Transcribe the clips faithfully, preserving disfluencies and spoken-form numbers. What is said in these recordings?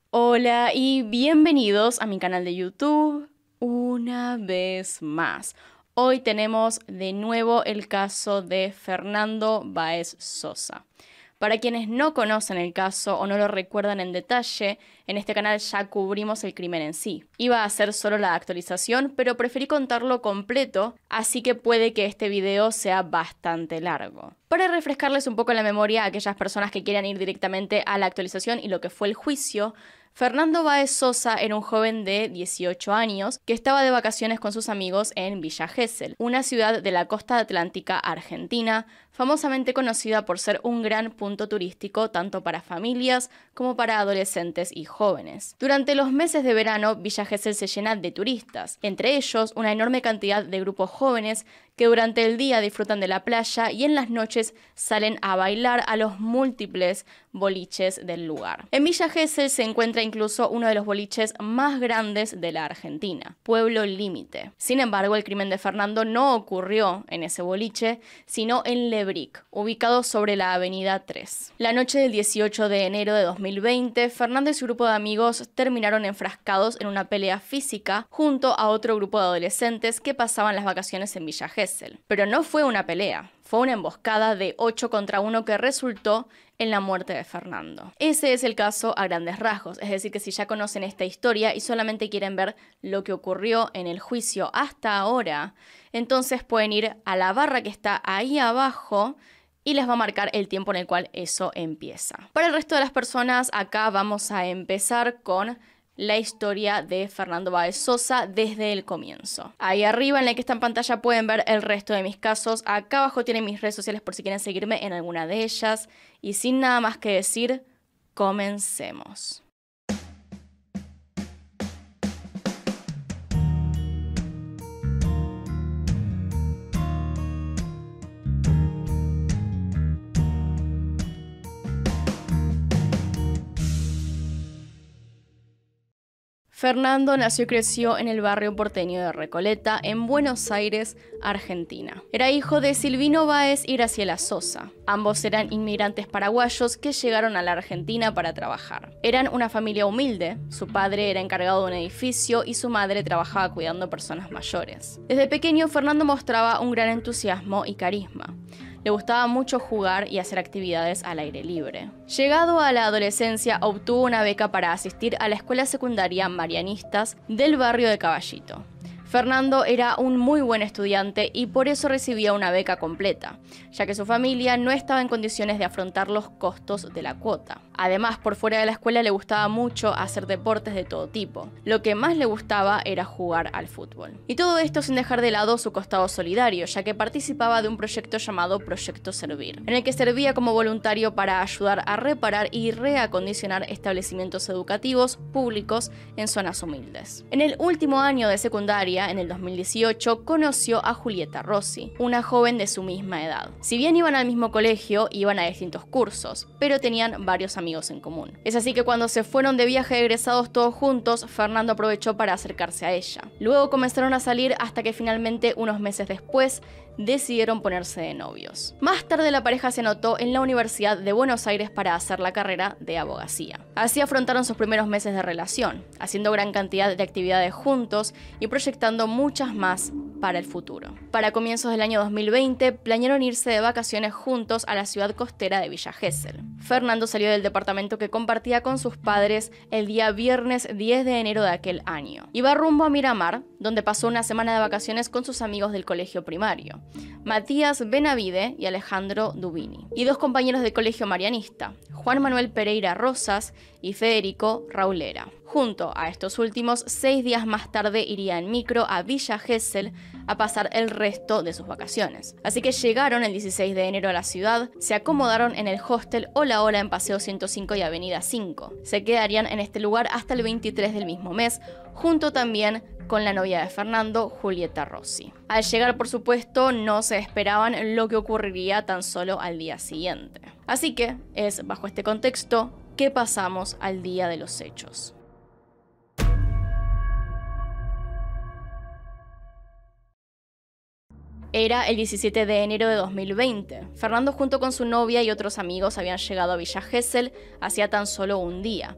Hola y bienvenidos a mi canal de YouTube una vez más. Hoy tenemos de nuevo el caso de Fernando Báez Sosa. Para quienes no conocen el caso o no lo recuerdan en detalle, en este canal ya cubrimos el crimen en sí. Iba a ser solo la actualización, pero preferí contarlo completo, así que puede que este video sea bastante largo. Para refrescarles un poco la memoria a aquellas personas que quieran ir directamente a la actualización y lo que fue el juicio, Fernando Báez Sosa era un joven de dieciocho años que estaba de vacaciones con sus amigos en Villa Gesell, una ciudad de la costa atlántica argentina, famosamente conocida por ser un gran punto turístico tanto para familias como para adolescentes y jóvenes. Durante los meses de verano, Villa Gesell se llena de turistas, entre ellos una enorme cantidad de grupos jóvenes que durante el día disfrutan de la playa y en las noches salen a bailar a los múltiples boliches del lugar. En Villa Gesell se encuentra incluso uno de los boliches más grandes de la Argentina, Pueblo Límite. Sin embargo, el crimen de Fernando no ocurrió en ese boliche, sino en Lebric, ubicado sobre la avenida tres. La noche del dieciocho de enero de dos mil veinte, Fernando y su grupo de amigos terminaron enfrascados en una pelea física junto a otro grupo de adolescentes que pasaban las vacaciones en Villa Gesell. Pero no fue una pelea, fue una emboscada de ocho contra uno que resultó en la muerte de Fernando. Ese es el caso a grandes rasgos, es decir que si ya conocen esta historia y solamente quieren ver lo que ocurrió en el juicio hasta ahora, entonces pueden ir a la barra que está ahí abajo y les va a marcar el tiempo en el cual eso empieza. Para el resto de las personas, acá vamos a empezar con la historia de Fernando Báez Sosa desde el comienzo. Ahí arriba en la que está en pantalla pueden ver el resto de mis casos. Acá abajo tienen mis redes sociales por si quieren seguirme en alguna de ellas. Y sin nada más que decir, comencemos. Fernando nació y creció en el barrio porteño de Recoleta, en Buenos Aires, Argentina. Era hijo de Silvino Báez y Graciela Sosa. Ambos eran inmigrantes paraguayos que llegaron a la Argentina para trabajar. Eran una familia humilde, su padre era encargado de un edificio y su madre trabajaba cuidando personas mayores. Desde pequeño, Fernando mostraba un gran entusiasmo y carisma. Le gustaba mucho jugar y hacer actividades al aire libre. Llegado a la adolescencia, obtuvo una beca para asistir a la escuela secundaria Marianistas del barrio de Caballito. Fernando era un muy buen estudiante y por eso recibía una beca completa, ya que su familia no estaba en condiciones de afrontar los costos de la cuota. Además, por fuera de la escuela le gustaba mucho hacer deportes de todo tipo. Lo que más le gustaba era jugar al fútbol. Y todo esto sin dejar de lado su costado solidario, ya que participaba de un proyecto llamado Proyecto Servir, en el que servía como voluntario para ayudar a reparar y reacondicionar establecimientos educativos públicos en zonas humildes. En el último año de secundaria, en el dos mil dieciocho, conoció a Julieta Rossi, una joven de su misma edad. Si bien iban al mismo colegio, iban a distintos cursos, pero tenían varios amigos en común. Es así que cuando se fueron de viaje egresados todos juntos, Fernando aprovechó para acercarse a ella. Luego comenzaron a salir hasta que finalmente, unos meses después, decidieron ponerse de novios. Más tarde la pareja se anotó en la Universidad de Buenos Aires para hacer la carrera de abogacía. Así afrontaron sus primeros meses de relación, haciendo gran cantidad de actividades juntos y proyectando muchas más para el futuro. Para comienzos del año dos mil veinte, planearon irse de vacaciones juntos a la ciudad costera de Villa Gesell. Fernando salió del departamento que compartía con sus padres el día viernes diez de enero de aquel año. Iba rumbo a Miramar, donde pasó una semana de vacaciones con sus amigos del colegio primario, Matías Benavide y Alejandro Dubini, y dos compañeros del colegio marianista, Juan Manuel Pereira Rosas y Federico Raulera. Junto a estos últimos, seis días más tarde iría en micro a Villa Gesell a pasar el resto de sus vacaciones. Así que llegaron el dieciséis de enero a la ciudad, se acomodaron en el hostel Hola Hola en Paseo ciento cinco y Avenida cinco. Se quedarían en este lugar hasta el veintitrés del mismo mes, junto también con la novia de Fernando, Julieta Rossi. Al llegar, por supuesto, no se esperaban lo que ocurriría tan solo al día siguiente. Así que es bajo este contexto que pasamos al día de los hechos. Era el diecisiete de enero de dos mil veinte. Fernando junto con su novia y otros amigos habían llegado a Villa Gesell hacía tan solo un día.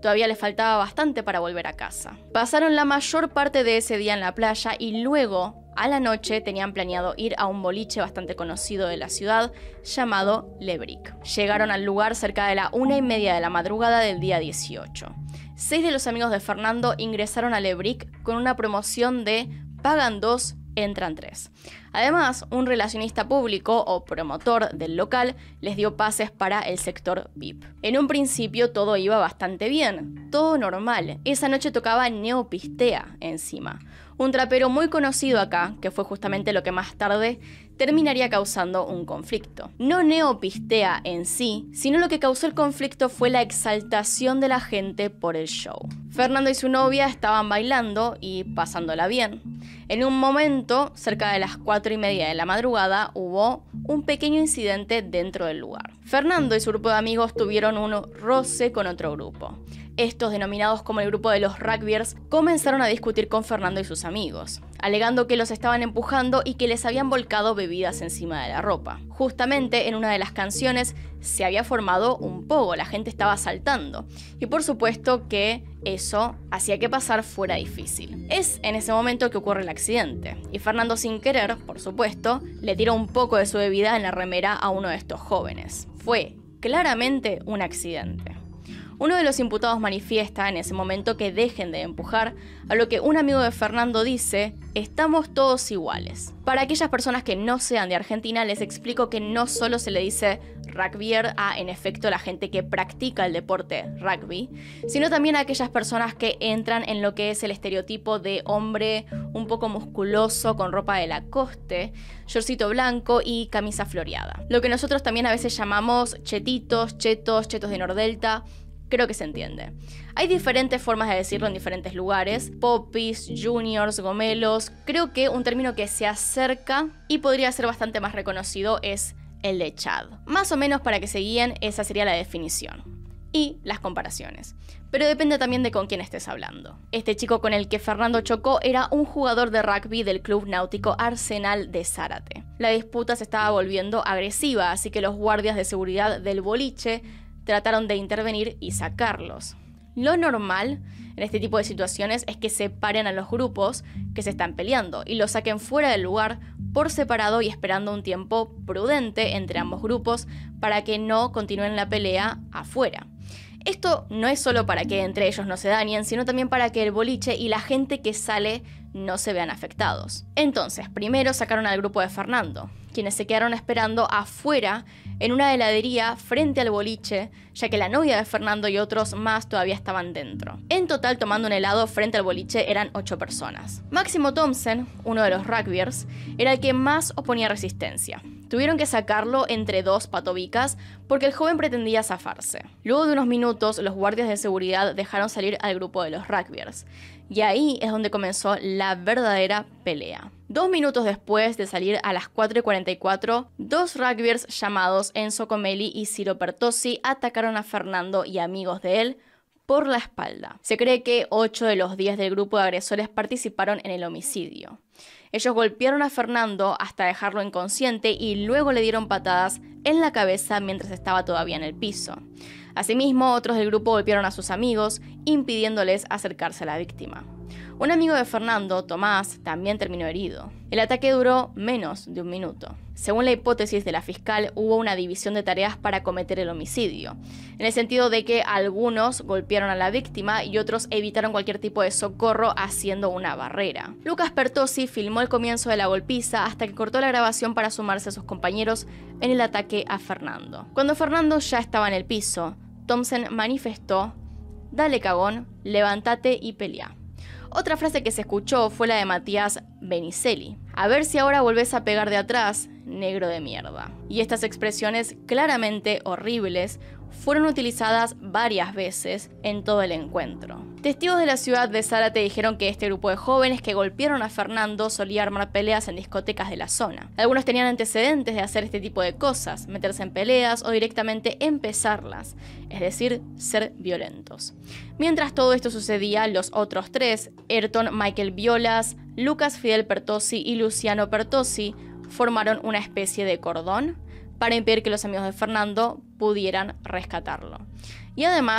todavía les faltaba bastante para volver a casa. Pasaron la mayor parte de ese día en la playa y luego, a la noche, tenían planeado ir a un boliche bastante conocido de la ciudad llamado Le Brick. Llegaron al lugar cerca de la una y media de la madrugada del día dieciocho. Seis de los amigos de Fernando ingresaron a Le Brick con una promoción de pagan dos, entran tres. Además, un relacionista público o promotor del local les dio pases para el sector V I P. En un principio todo iba bastante bien, todo normal. Esa noche tocaba Neopistea encima, un trapero muy conocido acá, que fue justamente lo que más tarde terminaría causando un conflicto. No Neopistea en sí, sino lo que causó el conflicto fue la exaltación de la gente por el show. Fernando y su novia estaban bailando y pasándola bien. En un momento, cerca de las cuatro y media de la madrugada, hubo un pequeño incidente dentro del lugar. Fernando y su grupo de amigos tuvieron un roce con otro grupo. Estos, denominados como el grupo de los rugbyers, comenzaron a discutir con Fernando y sus amigos, alegando que los estaban empujando y que les habían volcado bebidas encima de la ropa. Justamente en una de las canciones se había formado un pogo, la gente estaba saltando, y por supuesto que eso hacía que pasar fuera difícil. Es en ese momento que ocurre el accidente, y Fernando, sin querer, por supuesto, le tira un poco de su bebida en la remera a uno de estos jóvenes. Fue claramente un accidente. Uno de los imputados manifiesta en ese momento que dejen de empujar, a lo que un amigo de Fernando dice: estamos todos iguales. Para aquellas personas que no sean de Argentina, les explico que no solo se le dice rugbyer a, en efecto, la gente que practica el deporte rugby, sino también a aquellas personas que entran en lo que es el estereotipo de hombre un poco musculoso, con ropa de Lacoste, shortcito blanco y camisa floreada. Lo que nosotros también a veces llamamos chetitos, chetos, chetos de Nordelta. Creo que se entiende. Hay diferentes formas de decirlo en diferentes lugares: popis, juniors, gomelos. Creo que un término que se acerca y podría ser bastante más reconocido es el de Chad. Más o menos, para que se guíen, esa sería la definición. Y las comparaciones. Pero depende también de con quién estés hablando. Este chico con el que Fernando chocó era un jugador de rugby del club náutico Arsenal de Zárate. La disputa se estaba volviendo agresiva, así que los guardias de seguridad del boliche trataron de intervenir y sacarlos. Lo normal en este tipo de situaciones es que separen a los grupos que se están peleando y los saquen fuera del lugar por separado y esperando un tiempo prudente entre ambos grupos para que no continúen la pelea afuera. Esto no es solo para que entre ellos no se dañen, sino también para que el boliche y la gente que sale no se vean afectados. Entonces, primero sacaron al grupo de Fernando, quienes se quedaron esperando afuera en una heladería frente al boliche, ya que la novia de Fernando y otros más todavía estaban dentro. En total, tomando un helado frente al boliche eran ocho personas. Máximo Thompson, uno de los rugbyers, era el que más oponía resistencia. Tuvieron que sacarlo entre dos patobicas porque el joven pretendía zafarse. Luego de unos minutos, los guardias de seguridad dejaron salir al grupo de los rugbyers. Y ahí es donde comenzó la verdadera pelea. Dos minutos después de salir a las cuatro y cuarenta y cuatro, dos rugbyers llamados Enzo Comelli y Ciro Pertossi atacaron a Fernando y amigos de él por la espalda. Se cree que ocho de los diez del grupo de agresores participaron en el homicidio. Ellos golpearon a Fernando hasta dejarlo inconsciente y luego le dieron patadas en la cabeza mientras estaba todavía en el piso. Asimismo, otros del grupo golpearon a sus amigos, impidiéndoles acercarse a la víctima. Un amigo de Fernando, Tomás, también terminó herido. El ataque duró menos de un minuto. Según la hipótesis de la fiscal, hubo una división de tareas para cometer el homicidio, en el sentido de que algunos golpearon a la víctima y otros evitaron cualquier tipo de socorro haciendo una barrera. Lucas Pertossi filmó el comienzo de la golpiza hasta que cortó la grabación para sumarse a sus compañeros en el ataque a Fernando. Cuando Fernando ya estaba en el piso, Thompson manifestó: "Dale cagón, levántate y pelea". Otra frase que se escuchó fue la de Matías Benicelli: "A ver si ahora volvés a pegar de atrás, negro de mierda". Y estas expresiones claramente horribles fueron utilizadas varias veces en todo el encuentro. Testigos de la ciudad de Zárate dijeron que este grupo de jóvenes que golpearon a Fernando solía armar peleas en discotecas de la zona. Algunos tenían antecedentes de hacer este tipo de cosas, meterse en peleas o directamente empezarlas, es decir, ser violentos. Mientras todo esto sucedía, los otros tres, Ayrton Michael Violas, Lucas Fidel Pertossi y Luciano Pertossi, formaron una especie de cordón para impedir que los amigos de Fernando pudieran rescatarlo. Y además,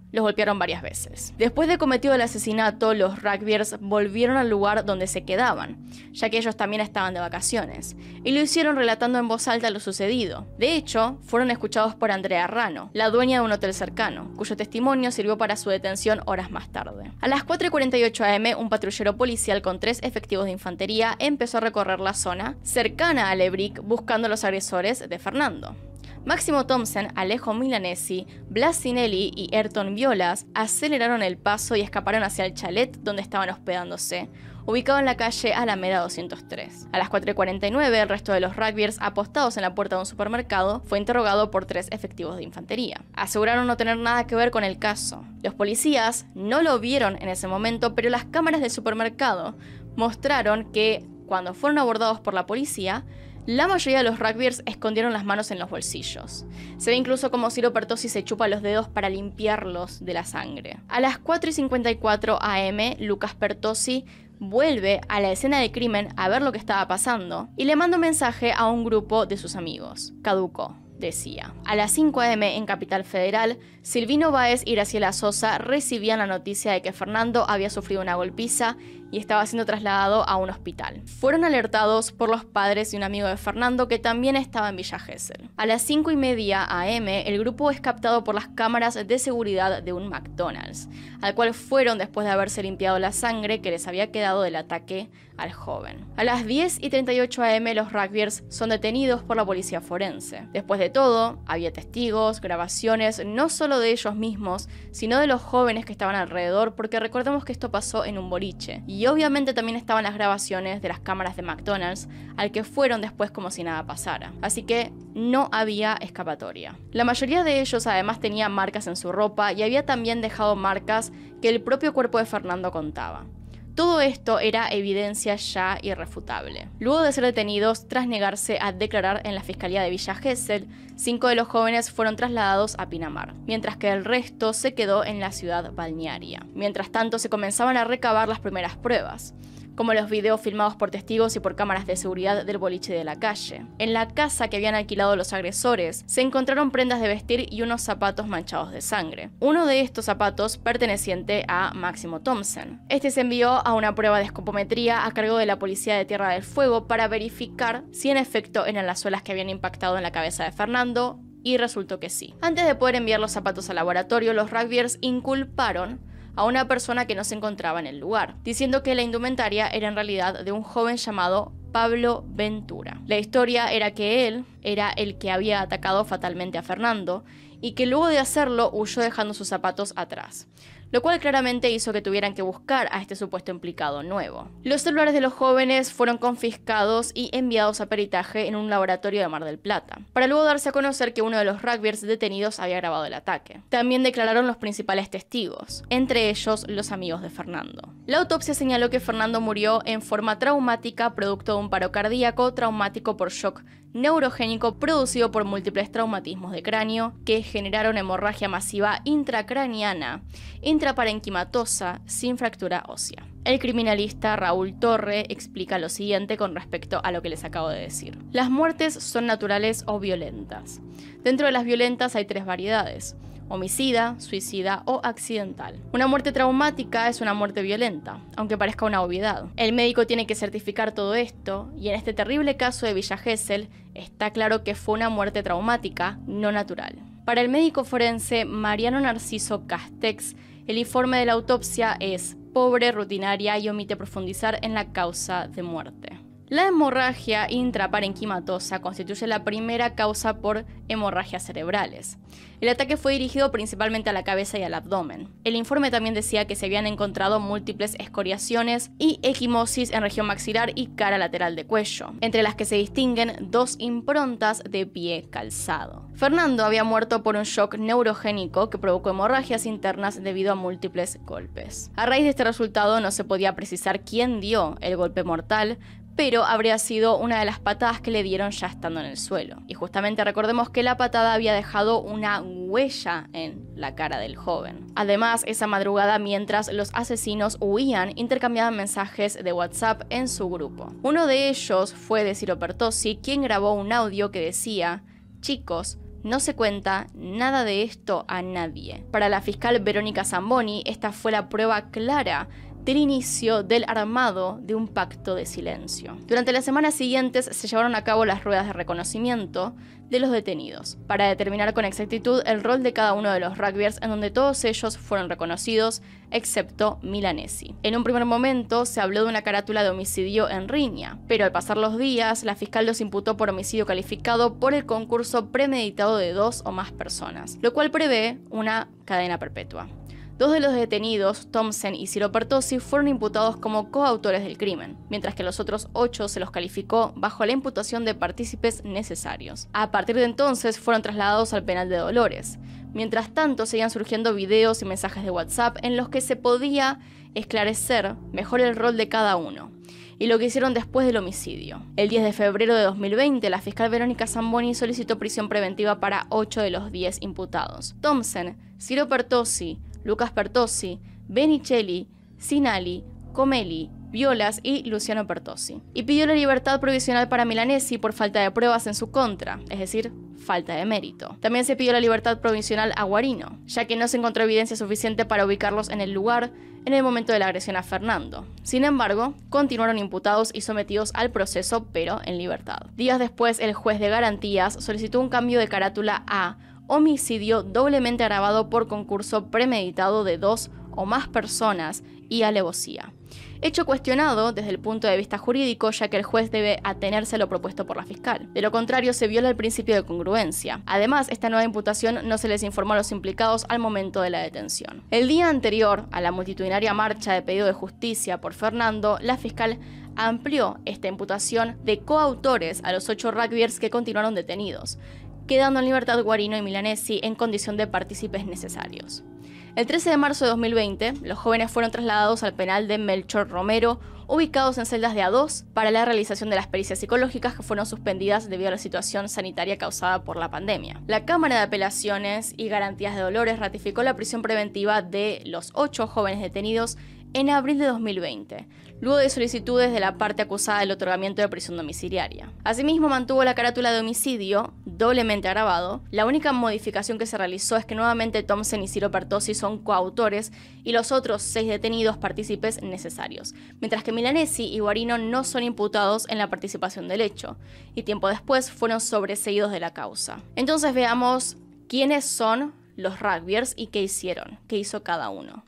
los golpearon varias veces. Después de cometido el asesinato, los rugbyers volvieron al lugar donde se quedaban, ya que ellos también estaban de vacaciones, y lo hicieron relatando en voz alta lo sucedido. De hecho, fueron escuchados por Andrea Rano, la dueña de un hotel cercano, cuyo testimonio sirvió para su detención horas más tarde. A las cuatro y cuarenta y ocho a eme, un patrullero policial con tres efectivos de infantería empezó a recorrer la zona cercana a Lebrick buscando a los agresores de Fernando. Máximo Thompson, Alejo Milanesi, Blas Sinelli y Ayrton Violas aceleraron el paso y escaparon hacia el chalet donde estaban hospedándose, ubicado en la calle Alameda doscientos tres. A las cuatro y cuarenta y nueve, el resto de los rugbyers apostados en la puerta de un supermercado fue interrogado por tres efectivos de infantería. Aseguraron no tener nada que ver con el caso. Los policías no lo vieron en ese momento, pero las cámaras del supermercado mostraron que, cuando fueron abordados por la policía, la mayoría de los rugbyers escondieron las manos en los bolsillos. Se ve incluso como Ciro Pertossi se chupa los dedos para limpiarlos de la sangre. A las cuatro y cincuenta y cuatro a eme, Lucas Pertossi vuelve a la escena del crimen a ver lo que estaba pasando y le manda un mensaje a un grupo de sus amigos. Caducó, decía. A las cinco a eme en Capital Federal, Silvino Báez y Graciela Sosa recibían la noticia de que Fernando había sufrido una golpiza y estaba siendo trasladado a un hospital. Fueron alertados por los padres de un amigo de Fernando que también estaba en Villa Gesell. A las cinco y media a eme, el grupo es captado por las cámaras de seguridad de un McDonald's, al cual fueron después de haberse limpiado la sangre que les había quedado del ataque al joven. A las diez y treinta y ocho a eme, los rugbyers son detenidos por la policía forense. Después de todo, había testigos, grabaciones, no solo de ellos mismos, sino de los jóvenes que estaban alrededor, porque recordemos que esto pasó en un boliche. Y obviamente también estaban las grabaciones de las cámaras de McDonald's, al que fueron después como si nada pasara. Así que no había escapatoria. La mayoría de ellos además tenía marcas en su ropa y había también dejado marcas que el propio cuerpo de Fernando contaba. Todo esto era evidencia ya irrefutable. Luego de ser detenidos tras negarse a declarar en la Fiscalía de Villa Gesell, cinco de los jóvenes fueron trasladados a Pinamar, mientras que el resto se quedó en la ciudad balnearia. Mientras tanto, se comenzaban a recabar las primeras pruebas, como los videos filmados por testigos y por cámaras de seguridad del boliche de la calle. En la casa que habían alquilado los agresores, se encontraron prendas de vestir y unos zapatos manchados de sangre. Uno de estos zapatos perteneciente a Máximo Thompson. Este se envió a una prueba de escopometría a cargo de la Policía de Tierra del Fuego para verificar si en efecto eran las suelas que habían impactado en la cabeza de Fernando, y resultó que sí. Antes de poder enviar los zapatos al laboratorio, los rugbyers inculparon a una persona que no se encontraba en el lugar, diciendo que la indumentaria era en realidad de un joven llamado Pablo Ventura. La historia era que él era el que había atacado fatalmente a Fernando y que luego de hacerlo huyó dejando sus zapatos atrás, lo cual claramente hizo que tuvieran que buscar a este supuesto implicado nuevo. Los celulares de los jóvenes fueron confiscados y enviados a peritaje en un laboratorio de Mar del Plata, para luego darse a conocer que uno de los rugbyers detenidos había grabado el ataque. También declararon los principales testigos, entre ellos los amigos de Fernando. La autopsia señaló que Fernando murió en forma traumática producto de un paro cardíaco traumático por shock neurogénico producido por múltiples traumatismos de cráneo que generaron hemorragia masiva intracraniana, intraparenquimatosa, sin fractura ósea. El criminalista Raúl Torre explica lo siguiente con respecto a lo que les acabo de decir. Las muertes son naturales o violentas. Dentro de las violentas hay tres variedades: homicida, suicida o accidental. Una muerte traumática es una muerte violenta, aunque parezca una obviedad. El médico tiene que certificar todo esto, y en este terrible caso de Villa Gesell está claro que fue una muerte traumática, no natural. Para el médico forense Mariano Narciso Castex, el informe de la autopsia es pobre, rutinaria y omite profundizar en la causa de muerte. La hemorragia intraparenquimatosa constituye la primera causa por hemorragias cerebrales. El ataque fue dirigido principalmente a la cabeza y al abdomen. El informe también decía que se habían encontrado múltiples escoriaciones y equimosis en región maxilar y cara lateral de cuello, entre las que se distinguen dos improntas de pie calzado. Fernando había muerto por un shock neurogénico que provocó hemorragias internas debido a múltiples golpes. A raíz de este resultado no se podía precisar quién dio el golpe mortal, pero habría sido una de las patadas que le dieron ya estando en el suelo. Y justamente recordemos que la patada había dejado una huella en la cara del joven. Además, esa madrugada, mientras los asesinos huían, intercambiaban mensajes de WhatsApp en su grupo. Uno de ellos fue de Ciro Pertossi, quien grabó un audio que decía: chicos, no se cuenta nada de esto a nadie. Para la fiscal Verónica Zamboni, esta fue la prueba clara del inicio del armado de un pacto de silencio. Durante las semanas siguientes se llevaron a cabo las ruedas de reconocimiento de los detenidos, para determinar con exactitud el rol de cada uno de los rugbyers, en donde todos ellos fueron reconocidos, excepto Milanesi. En un primer momento se habló de una carátula de homicidio en riña, pero al pasar los días, la fiscal los imputó por homicidio calificado por el concurso premeditado de dos o más personas, lo cual prevé una cadena perpetua. Dos de los detenidos, Thompson y Ciro Pertossi, fueron imputados como coautores del crimen, mientras que los otros ocho se los calificó bajo la imputación de partícipes necesarios. A partir de entonces fueron trasladados al penal de Dolores. Mientras tanto, seguían surgiendo videos y mensajes de WhatsApp en los que se podía esclarecer mejor el rol de cada uno y lo que hicieron después del homicidio. El diez de febrero de dos mil veinte, la fiscal Verónica Zamboni solicitó prisión preventiva para ocho de los diez imputados: Thompson, Ciro Pertossi, Lucas Pertossi, Benicelli, Sinali, Comelli, Violas y Luciano Pertossi. Y pidió la libertad provisional para Milanesi por falta de pruebas en su contra, es decir, falta de mérito. También se pidió la libertad provisional a Guarino, ya que no se encontró evidencia suficiente para ubicarlos en el lugar en el momento de la agresión a Fernando. Sin embargo, continuaron imputados y sometidos al proceso, pero en libertad. Días después, el juez de garantías solicitó un cambio de carátula a homicidio doblemente agravado por concurso premeditado de dos o más personas y alevosía. Hecho cuestionado desde el punto de vista jurídico, ya que el juez debe atenerse a lo propuesto por la fiscal. De lo contrario, se viola el principio de congruencia. Además, esta nueva imputación no se les informó a los implicados al momento de la detención. El día anterior a la multitudinaria marcha de pedido de justicia por Fernando, la fiscal amplió esta imputación de coautores a los ocho rugbyers que continuaron detenidos, quedando en libertad Guarino y Milanesi en condición de partícipes necesarios. El trece de marzo de dos mil veinte, los jóvenes fueron trasladados al penal de Melchor Romero, ubicados en celdas de A dos, para la realización de las pericias psicológicas que fueron suspendidas debido a la situación sanitaria causada por la pandemia. La Cámara de Apelaciones y Garantías de Dolores ratificó la prisión preventiva de los ocho jóvenes detenidos en abril de dos mil veinte, luego de solicitudes de la parte acusada del otorgamiento de prisión domiciliaria. Asimismo, mantuvo la carátula de homicidio doblemente agravado. La única modificación que se realizó es que nuevamente Thompson y Ciro Pertossi son coautores y los otros seis detenidos partícipes necesarios, mientras que Milanesi y Guarino no son imputados en la participación del hecho, y tiempo después fueron sobreseídos de la causa. Entonces veamos quiénes son los rugbyers y qué hicieron, qué hizo cada uno.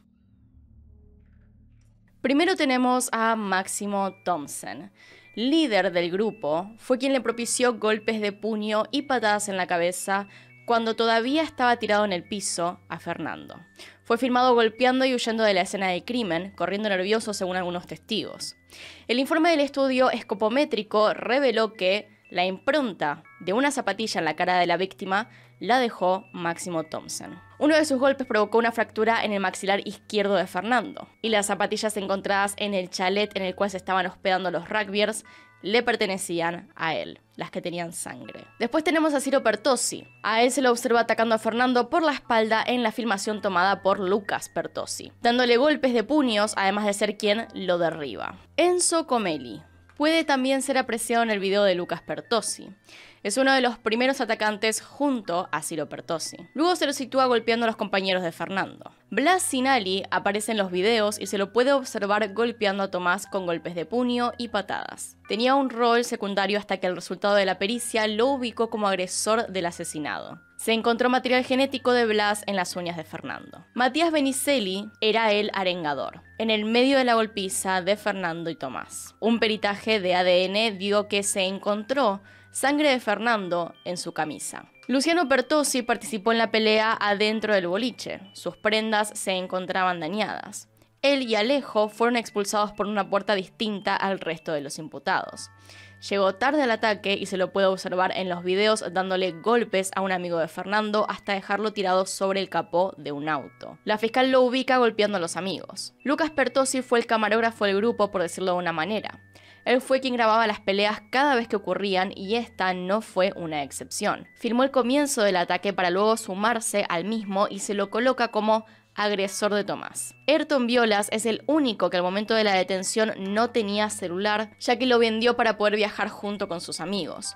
Primero tenemos a Máximo Thompson. Líder del grupo, fue quien le propició golpes de puño y patadas en la cabeza cuando todavía estaba tirado en el piso a Fernando. Fue filmado golpeando y huyendo de la escena del crimen, corriendo nervioso según algunos testigos. El informe del estudio escopométrico reveló que la impronta de una zapatilla en la cara de la víctima la dejó Máximo Thompson. Uno de sus golpes provocó una fractura en el maxilar izquierdo de Fernando, y las zapatillas encontradas en el chalet en el cual se estaban hospedando los rugbyers le pertenecían a él, las que tenían sangre. Después tenemos a Ciro Pertossi. A él se lo observa atacando a Fernando por la espalda en la filmación tomada por Lucas Pertossi, dándole golpes de puños, además de ser quien lo derriba. Enzo Comelli puede también ser apreciado en el video de Lucas Pertossi. Es uno de los primeros atacantes junto a Ciro Pertossi. Luego se lo sitúa golpeando a los compañeros de Fernando. Blas Sinali aparece en los videos y se lo puede observar golpeando a Tomás con golpes de puño y patadas. Tenía un rol secundario hasta que el resultado de la pericia lo ubicó como agresor del asesinado. Se encontró material genético de Blas en las uñas de Fernando. Matías Benicelli era el arengador, en el medio de la golpiza de Fernando y Tomás. Un peritaje de A D N dio que se encontró sangre de Fernando en su camisa. Luciano Pertossi participó en la pelea adentro del boliche. Sus prendas se encontraban dañadas. Él y Alejo fueron expulsados por una puerta distinta al resto de los imputados. Llegó tarde al ataque y se lo puede observar en los videos dándole golpes a un amigo de Fernando hasta dejarlo tirado sobre el capó de un auto. La fiscal lo ubica golpeando a los amigos. Lucas Pertossi fue el camarógrafo del grupo, por decirlo de una manera. Él fue quien grababa las peleas cada vez que ocurrían y esta no fue una excepción. Filmó el comienzo del ataque para luego sumarse al mismo y se lo coloca como agresor de Tomás. Ayrton Violas es el único que al momento de la detención no tenía celular, ya que lo vendió para poder viajar junto con sus amigos.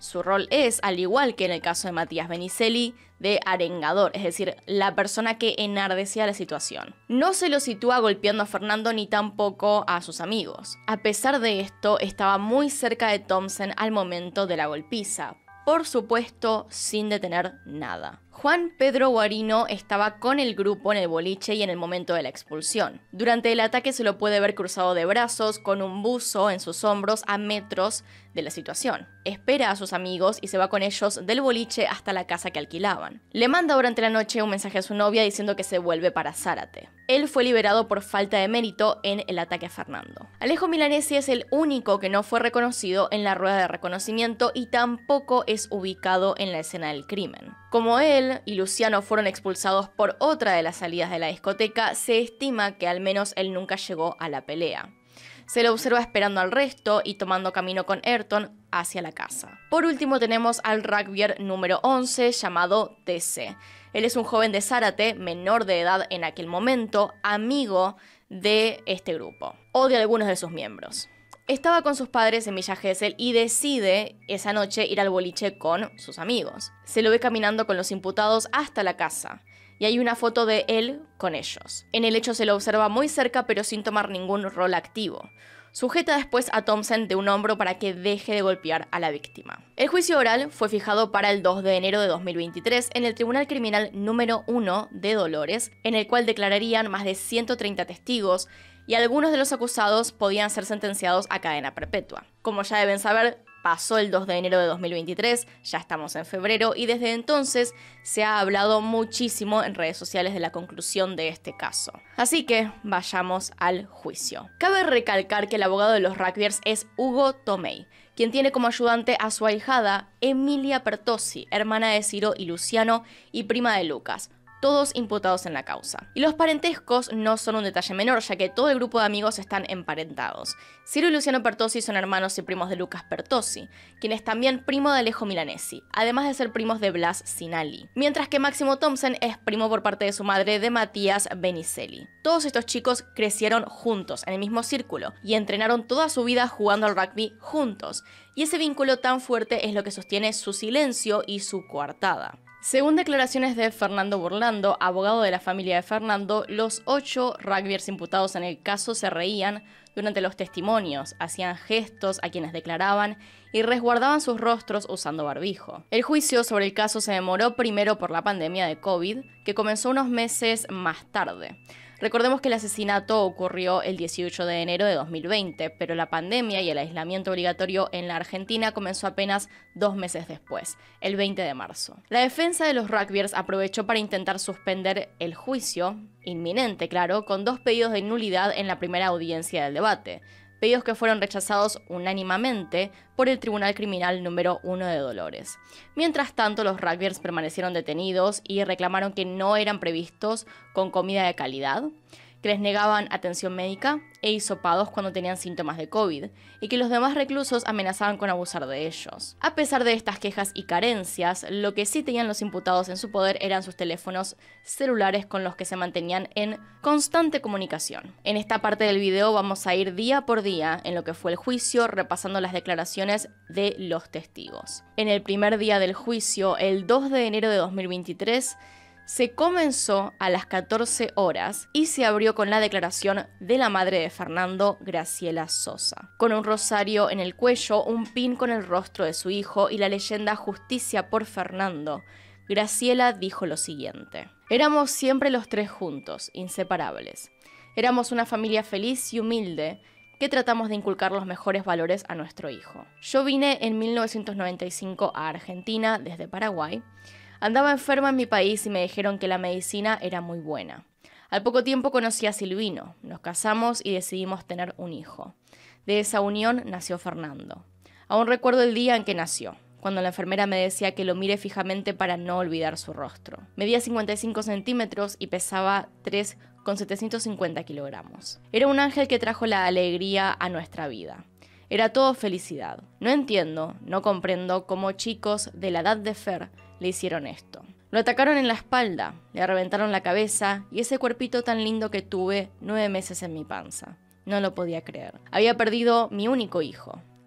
Su rol es, al igual que en el caso de Matías Benicelli, de arengador, es decir, la persona que enardecía la situación. No se lo sitúa golpeando a Fernando ni tampoco a sus amigos. A pesar de esto, estaba muy cerca de Thompson al momento de la golpiza, por supuesto sin detener nada. Juan Pedro Guarino estaba con el grupo en el boliche y en el momento de la expulsión. Durante el ataque se lo puede ver cruzado de brazos, con un buzo en sus hombros a metros de la situación. Espera a sus amigos y se va con ellos del boliche hasta la casa que alquilaban. Le manda durante la noche un mensaje a su novia diciendo que se vuelve para Zárate. Él fue liberado por falta de mérito en el ataque a Fernando. Alejo Milanesi es el único que no fue reconocido en la rueda de reconocimiento y tampoco es ubicado en la escena del crimen. Como él y Luciano fueron expulsados por otra de las salidas de la discoteca, se estima que al menos él nunca llegó a la pelea. Se lo observa esperando al resto y tomando camino con Ayrton hacia la casa. Por último tenemos al rugbyer número once llamado T C. Él es un joven de Zárate, menor de edad en aquel momento, amigo de este grupo, o de algunos de sus miembros. Estaba con sus padres en Villa Gesell y decide esa noche ir al boliche con sus amigos. Se lo ve caminando con los imputados hasta la casa y hay una foto de él con ellos. En el hecho se lo observa muy cerca pero sin tomar ningún rol activo. Sujeta después a Thompson de un hombro para que deje de golpear a la víctima. El juicio oral fue fijado para el dos de enero de dos mil veintitrés en el Tribunal Criminal número uno de Dolores, en el cual declararían más de ciento treinta testigos y algunos de los acusados podían ser sentenciados a cadena perpetua. Como ya deben saber, pasó el dos de enero de dos mil veintitrés, ya estamos en febrero y desde entonces se ha hablado muchísimo en redes sociales de la conclusión de este caso. Así que vayamos al juicio. Cabe recalcar que el abogado de los rugbyers es Hugo Tomei, quien tiene como ayudante a su ahijada Emilia Pertossi, hermana de Ciro y Luciano y prima de Lucas, todos imputados en la causa. Y los parentescos no son un detalle menor, ya que todo el grupo de amigos están emparentados. Ciro y Luciano Pertossi son hermanos y primos de Lucas Pertossi, quien es también primo de Alejo Milanesi, además de ser primos de Blas Sinali. Mientras que Máximo Thompson es primo por parte de su madre de Matías Benicelli. Todos estos chicos crecieron juntos, en el mismo círculo, y entrenaron toda su vida jugando al rugby juntos. Y ese vínculo tan fuerte es lo que sostiene su silencio y su coartada. Según declaraciones de Fernando Burlando, abogado de la familia de Fernando, los ocho rugbyers imputados en el caso se reían durante los testimonios, hacían gestos a quienes declaraban y resguardaban sus rostros usando barbijo. El juicio sobre el caso se demoró primero por la pandemia de COVID, que comenzó unos meses más tarde. Recordemos que el asesinato ocurrió el dieciocho de enero de dos mil veinte, pero la pandemia y el aislamiento obligatorio en la Argentina comenzó apenas dos meses después, el veinte de marzo. La defensa de los rugbyers aprovechó para intentar suspender el juicio, inminente claro, con dos pedidos de nulidad en la primera audiencia del debate, pedidos que fueron rechazados unánimemente por el Tribunal Criminal número uno de Dolores. Mientras tanto, los rugbyers permanecieron detenidos y reclamaron que no eran previstos con comida de calidad, que les negaban atención médica e hisopados cuando tenían síntomas de COVID, y que los demás reclusos amenazaban con abusar de ellos. A pesar de estas quejas y carencias, lo que sí tenían los imputados en su poder eran sus teléfonos celulares con los que se mantenían en constante comunicación. En esta parte del video vamos a ir día por día en lo que fue el juicio, repasando las declaraciones de los testigos. En el primer día del juicio, el dos de enero de dos mil veintitrés, se comenzó a las catorce horas y se abrió con la declaración de la madre de Fernando, Graciela Sosa. Con un rosario en el cuello, un pin con el rostro de su hijo y la leyenda Justicia por Fernando, Graciela dijo lo siguiente: éramos siempre los tres juntos, inseparables. Éramos una familia feliz y humilde que tratamos de inculcar los mejores valores a nuestro hijo. Yo vine en mil novecientos noventa y cinco a Argentina desde Paraguay. Andaba enferma en mi país y me dijeron que la medicina era muy buena. Al poco tiempo conocí a Silvino, nos casamos y decidimos tener un hijo. De esa unión nació Fernando. Aún recuerdo el día en que nació, cuando la enfermera me decía que lo mire fijamente para no olvidar su rostro. Medía cincuenta y cinco centímetros y pesaba tres coma setecientos cincuenta kilogramos. Era un ángel que trajo la alegría a nuestra vida. Era todo felicidad. No entiendo, no comprendo cómo chicos de la edad de Fer le hicieron esto. Lo atacaron en la espalda, le reventaron la cabeza y ese cuerpito tan lindo que tuve nueve meses en mi panza. No lo podía creer. Había perdido mi único hijo.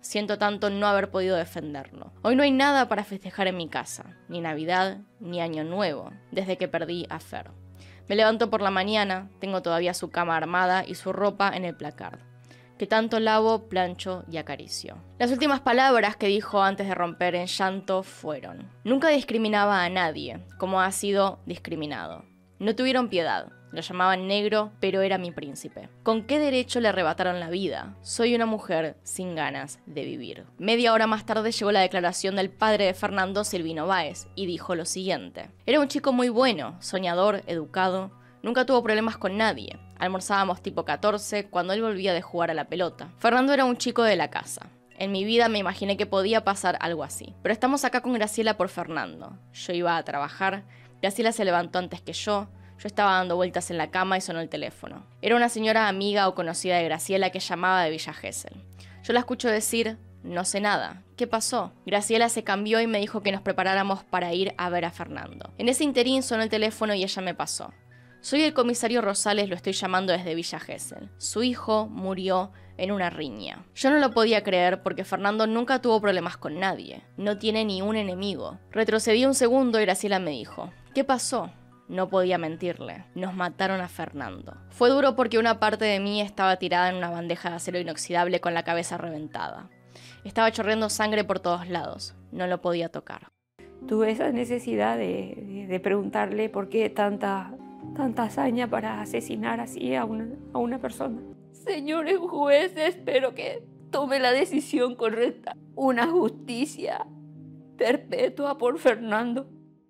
Siento tanto no haber podido defenderlo. Hoy no hay nada para festejar en mi casa, ni Navidad, ni Año Nuevo, desde que perdí a Fer. Me levanto por la mañana, tengo todavía su cama armada y su ropa en el placard, que tanto lavo, plancho y acaricio. Las últimas palabras que dijo antes de romper en llanto fueron: nunca discriminaba a nadie, como ha sido discriminado. No tuvieron piedad, lo llamaban negro, pero era mi príncipe. ¿Con qué derecho le arrebataron la vida? Soy una mujer sin ganas de vivir. Media hora más tarde llegó la declaración del padre de Fernando, Silvino Báez, y dijo lo siguiente: era un chico muy bueno, soñador, educado, nunca tuvo problemas con nadie. Almorzábamos tipo catorce cuando él volvía de jugar a la pelota. Fernando era un chico de la casa. En mi vida me imaginé que podía pasar algo así. Pero estamos acá con Graciela por Fernando. Yo iba a trabajar, Graciela se levantó antes que yo, yo estaba dando vueltas en la cama y sonó el teléfono. Era una señora amiga o conocida de Graciela que llamaba de Villa Gesell. Yo la escucho decir: no sé nada. ¿Qué pasó? Graciela se cambió y me dijo que nos preparáramos para ir a ver a Fernando. En ese interín sonó el teléfono y ella me pasó. Soy el comisario Rosales, lo estoy llamando desde Villa Gesell. Su hijo murió en una riña. Yo no lo podía creer porque Fernando nunca tuvo problemas con nadie. No tiene ni un enemigo. Retrocedí un segundo y Graciela me dijo: ¿qué pasó? No podía mentirle. Nos mataron a Fernando. Fue duro porque una parte de mí estaba tirada en una bandeja de acero inoxidable con la cabeza reventada. Estaba chorreando sangre por todos lados. No lo podía tocar. Tuve esa necesidad de, de, de preguntarle por qué tanta, tanta hazaña para asesinar así a una, a una persona. Señores jueces, espero que tome la decisión correcta. Una justicia perpetua por Fernando.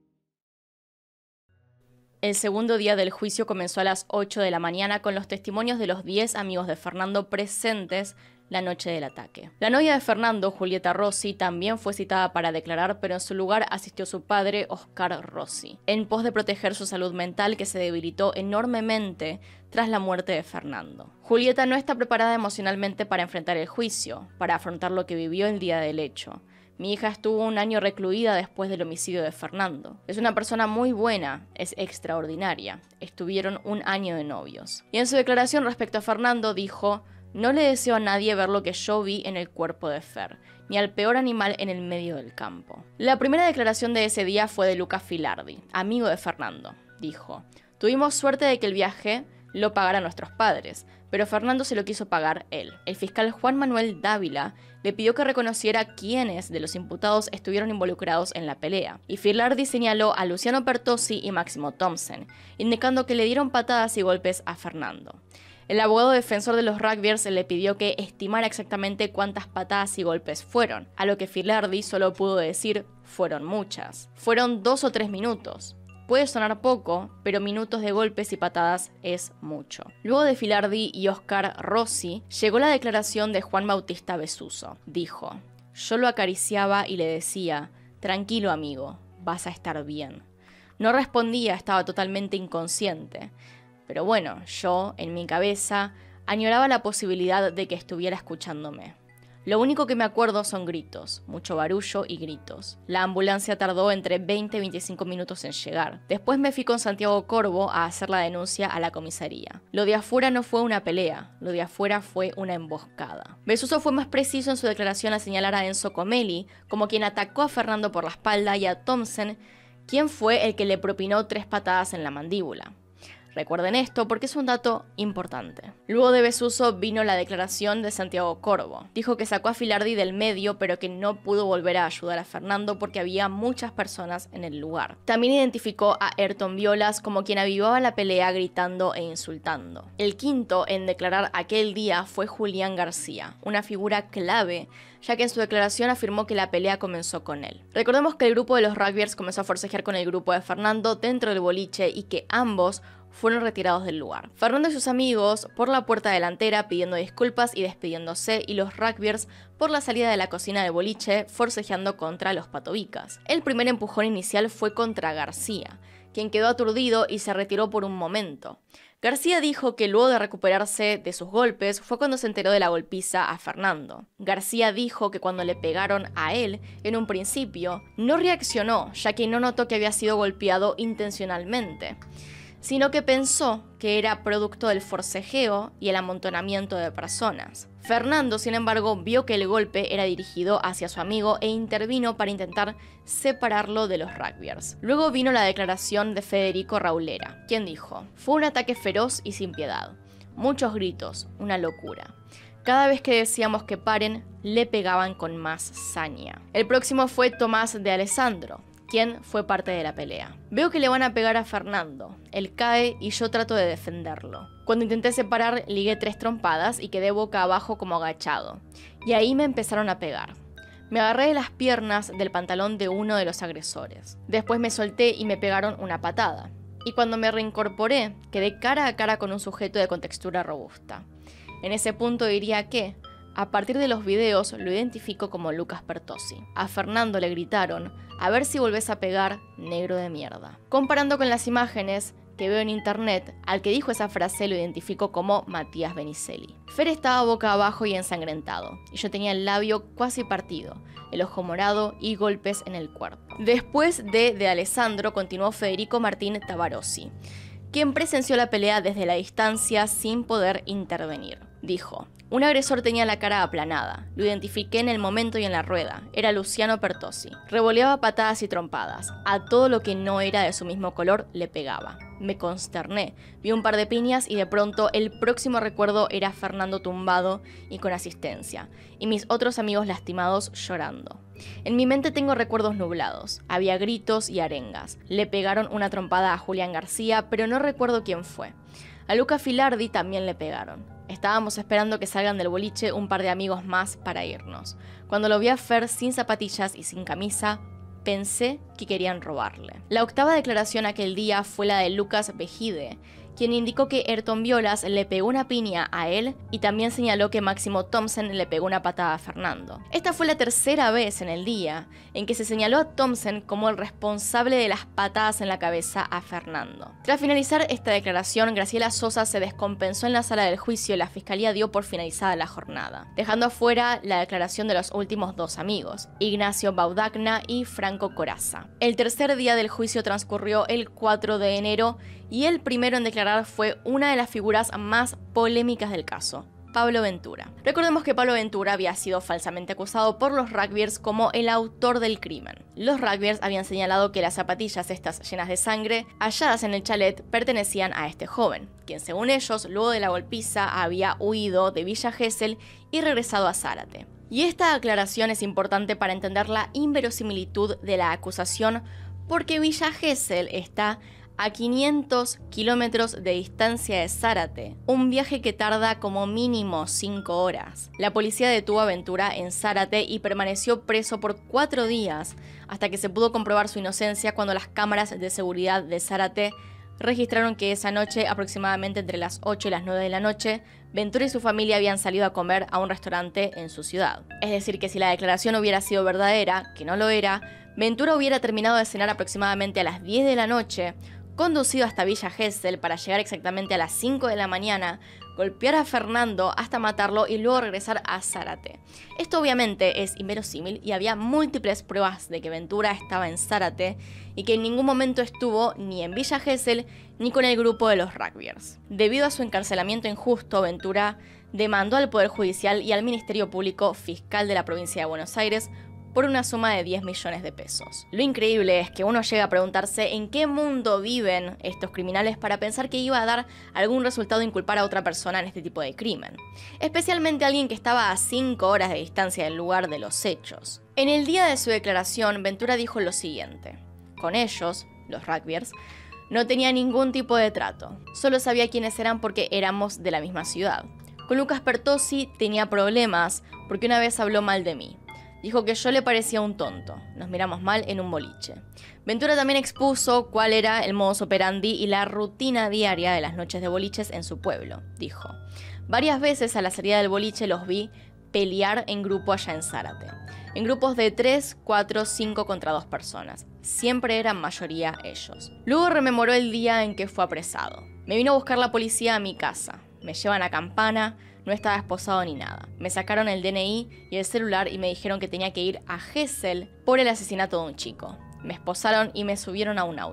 El segundo día del juicio comenzó a las ocho de la mañana con los testimonios de los diez amigos de Fernando presentes la noche del ataque. La novia de Fernando, Julieta Rossi, también fue citada para declarar, pero en su lugar asistió su padre, Oscar Rossi, en pos de proteger su salud mental que se debilitó enormemente tras la muerte de Fernando. Julieta no está preparada emocionalmente para enfrentar el juicio, para afrontar lo que vivió el día del hecho. Mi hija estuvo un año recluida después del homicidio de Fernando. Es una persona muy buena, es extraordinaria. Estuvieron un año de novios. Y en su declaración respecto a Fernando dijo: no le deseo a nadie ver lo que yo vi en el cuerpo de Fer, ni al peor animal en el medio del campo. La primera declaración de ese día fue de Lucas Filardi, amigo de Fernando. Dijo: tuvimos suerte de que el viaje lo pagaran nuestros padres, pero Fernando se lo quiso pagar él. El fiscal Juan Manuel Dávila le pidió que reconociera quiénes de los imputados estuvieron involucrados en la pelea, y Filardi señaló a Luciano Pertossi y Máximo Thompson, indicando que le dieron patadas y golpes a Fernando. El abogado defensor de los rugbyers le pidió que estimara exactamente cuántas patadas y golpes fueron, a lo que Filardi solo pudo decir: fueron muchas. Fueron dos o tres minutos. Puede sonar poco, pero minutos de golpes y patadas es mucho. Luego de Filardi y Oscar Rossi, llegó la declaración de Juan Bautista Besuso. Dijo: yo lo acariciaba y le decía: tranquilo amigo, vas a estar bien. No respondía, estaba totalmente inconsciente. Pero bueno, yo, en mi cabeza, añoraba la posibilidad de que estuviera escuchándome. Lo único que me acuerdo son gritos, mucho barullo y gritos. La ambulancia tardó entre veinte y veinticinco minutos en llegar. Después me fui con Santiago Corvo a hacer la denuncia a la comisaría. Lo de afuera no fue una pelea, lo de afuera fue una emboscada. Besuso fue más preciso en su declaración al señalar a Enzo Comelli como quien atacó a Fernando por la espalda y a Thompson, quien fue el que le propinó tres patadas en la mandíbula. Recuerden esto porque es un dato importante. Luego de Besuso vino la declaración de Santiago Corvo. Dijo que sacó a Filardi del medio, pero que no pudo volver a ayudar a Fernando porque había muchas personas en el lugar. También identificó a Ayrton Violas como quien avivaba la pelea gritando e insultando. El quinto en declarar aquel día fue Julián García, una figura clave, ya que en su declaración afirmó que la pelea comenzó con él. Recordemos que el grupo de los rugbyers comenzó a forcejear con el grupo de Fernando dentro del boliche y que ambos fueron retirados del lugar. Fernando y sus amigos por la puerta delantera pidiendo disculpas y despidiéndose, y los rugbyers por la salida de la cocina del boliche forcejeando contra los patobicas. El primer empujón inicial fue contra García, quien quedó aturdido y se retiró por un momento. García dijo que luego de recuperarse de sus golpes fue cuando se enteró de la golpiza a Fernando. García dijo que cuando le pegaron a él, en un principio, no reaccionó, ya que no notó que había sido golpeado intencionalmente. sino que pensó que era producto del forcejeo y el amontonamiento de personas. Fernando, sin embargo, vio que el golpe era dirigido hacia su amigo e intervino para intentar separarlo de los rugbyers. Luego vino la declaración de Federico Raulera, quien dijo: "Fue un ataque feroz y sin piedad. Muchos gritos, una locura. Cada vez que decíamos que paren, le pegaban con más saña". El próximo fue Tomás de Alessandro, quien fue parte de la pelea. "Veo que le van a pegar a Fernando. Él cae y yo trato de defenderlo. Cuando intenté separar, ligué tres trompadas y quedé boca abajo como agachado. Y ahí me empezaron a pegar. Me agarré de las piernas del pantalón de uno de los agresores. Después me solté y me pegaron una patada. Y cuando me reincorporé, quedé cara a cara con un sujeto de contextura robusta. En ese punto diría que, a partir de los videos, lo identifico como Lucas Pertossi. A Fernando le gritaron: 'A ver si volvés a pegar, negro de mierda'". Comparando con las imágenes que veo en internet, al que dijo esa frase lo identifico como Matías Benicelli. Fer estaba boca abajo y ensangrentado, y yo tenía el labio casi partido, el ojo morado y golpes en el cuerpo. Después de De Alessandro continuó Federico Martín Tabarossi, quien presenció la pelea desde la distancia sin poder intervenir. Dijo: "Un agresor tenía la cara aplanada. Lo identifiqué en el momento y en la rueda. Era Luciano Pertossi. Revoleaba patadas y trompadas. A todo lo que no era de su mismo color le pegaba. Me consterné. Vi un par de piñas y de pronto el próximo recuerdo era Fernando tumbado y con asistencia, y mis otros amigos lastimados llorando. En mi mente tengo recuerdos nublados. Había gritos y arengas. Le pegaron una trompada a Julián García, pero no recuerdo quién fue. A Luca Filardi también le pegaron. Estábamos esperando que salgan del boliche un par de amigos más para irnos. Cuando lo vi a Fer sin zapatillas y sin camisa, pensé que querían robarle". La octava declaración aquel día fue la de Lucas Vejide, quien indicó que Ayrton Violas le pegó una piña a él y también señaló que Máximo Thompson le pegó una patada a Fernando. Esta fue la tercera vez en el día en que se señaló a Thompson como el responsable de las patadas en la cabeza a Fernando. Tras finalizar esta declaración, Graciela Sosa se descompensó en la sala del juicio y la fiscalía dio por finalizada la jornada, dejando afuera la declaración de los últimos dos amigos, Ignacio Baudacna y Franco Corazza. El tercer día del juicio transcurrió el cuatro de enero y el primero en declarar fue una de las figuras más polémicas del caso, Pablo Ventura. Recordemos que Pablo Ventura había sido falsamente acusado por los rugbyers como el autor del crimen. Los rugbyers habían señalado que las zapatillas estas llenas de sangre halladas en el chalet pertenecían a este joven, quien según ellos, luego de la golpiza, había huido de Villa Gesell y regresado a Zárate. Y esta aclaración es importante para entender la inverosimilitud de la acusación, porque Villa Gesell está a quinientos kilómetros de distancia de Zárate, un viaje que tarda como mínimo cinco horas. La policía detuvo a Ventura en Zárate y permaneció preso por cuatro días hasta que se pudo comprobar su inocencia cuando las cámaras de seguridad de Zárate registraron que esa noche, aproximadamente entre las ocho y las nueve de la noche, Ventura y su familia habían salido a comer a un restaurante en su ciudad. Es decir, que si la declaración hubiera sido verdadera, que no lo era, Ventura hubiera terminado de cenar aproximadamente a las diez de la noche, conducido hasta Villa Gesell para llegar exactamente a las cinco de la mañana, golpear a Fernando hasta matarlo y luego regresar a Zárate. Esto obviamente es inverosímil y había múltiples pruebas de que Ventura estaba en Zárate y que en ningún momento estuvo ni en Villa Gesell ni con el grupo de los rugbyers. Debido a su encarcelamiento injusto, Ventura demandó al Poder Judicial y al Ministerio Público Fiscal de la provincia de Buenos Aires por una suma de diez millones de pesos. Lo increíble es que uno llega a preguntarse en qué mundo viven estos criminales para pensar que iba a dar algún resultado inculpar a otra persona en este tipo de crimen, especialmente alguien que estaba a cinco horas de distancia del lugar de los hechos. En el día de su declaración, Ventura dijo lo siguiente: con ellos, los rugbyers, no tenía ningún tipo de trato, solo sabía quiénes eran porque éramos de la misma ciudad. Con Lucas Pertossi tenía problemas porque una vez habló mal de mí. Dijo que yo le parecía un tonto. Nos miramos mal en un boliche. Ventura también expuso cuál era el modus operandi y la rutina diaria de las noches de boliches en su pueblo. Dijo: varias veces a la salida del boliche los vi pelear en grupo allá en Zárate. En grupos de tres, cuatro, cinco contra dos personas. Siempre eran mayoría ellos. Luego rememoró el día en que fue apresado. Me vino a buscar la policía a mi casa. Me llevan a Campana. No estaba esposado ni nada. Me sacaron el D N I y el celular y me dijeron que tenía que ir a Gesell por el asesinato de un chico. Me esposaron y me subieron a un auto.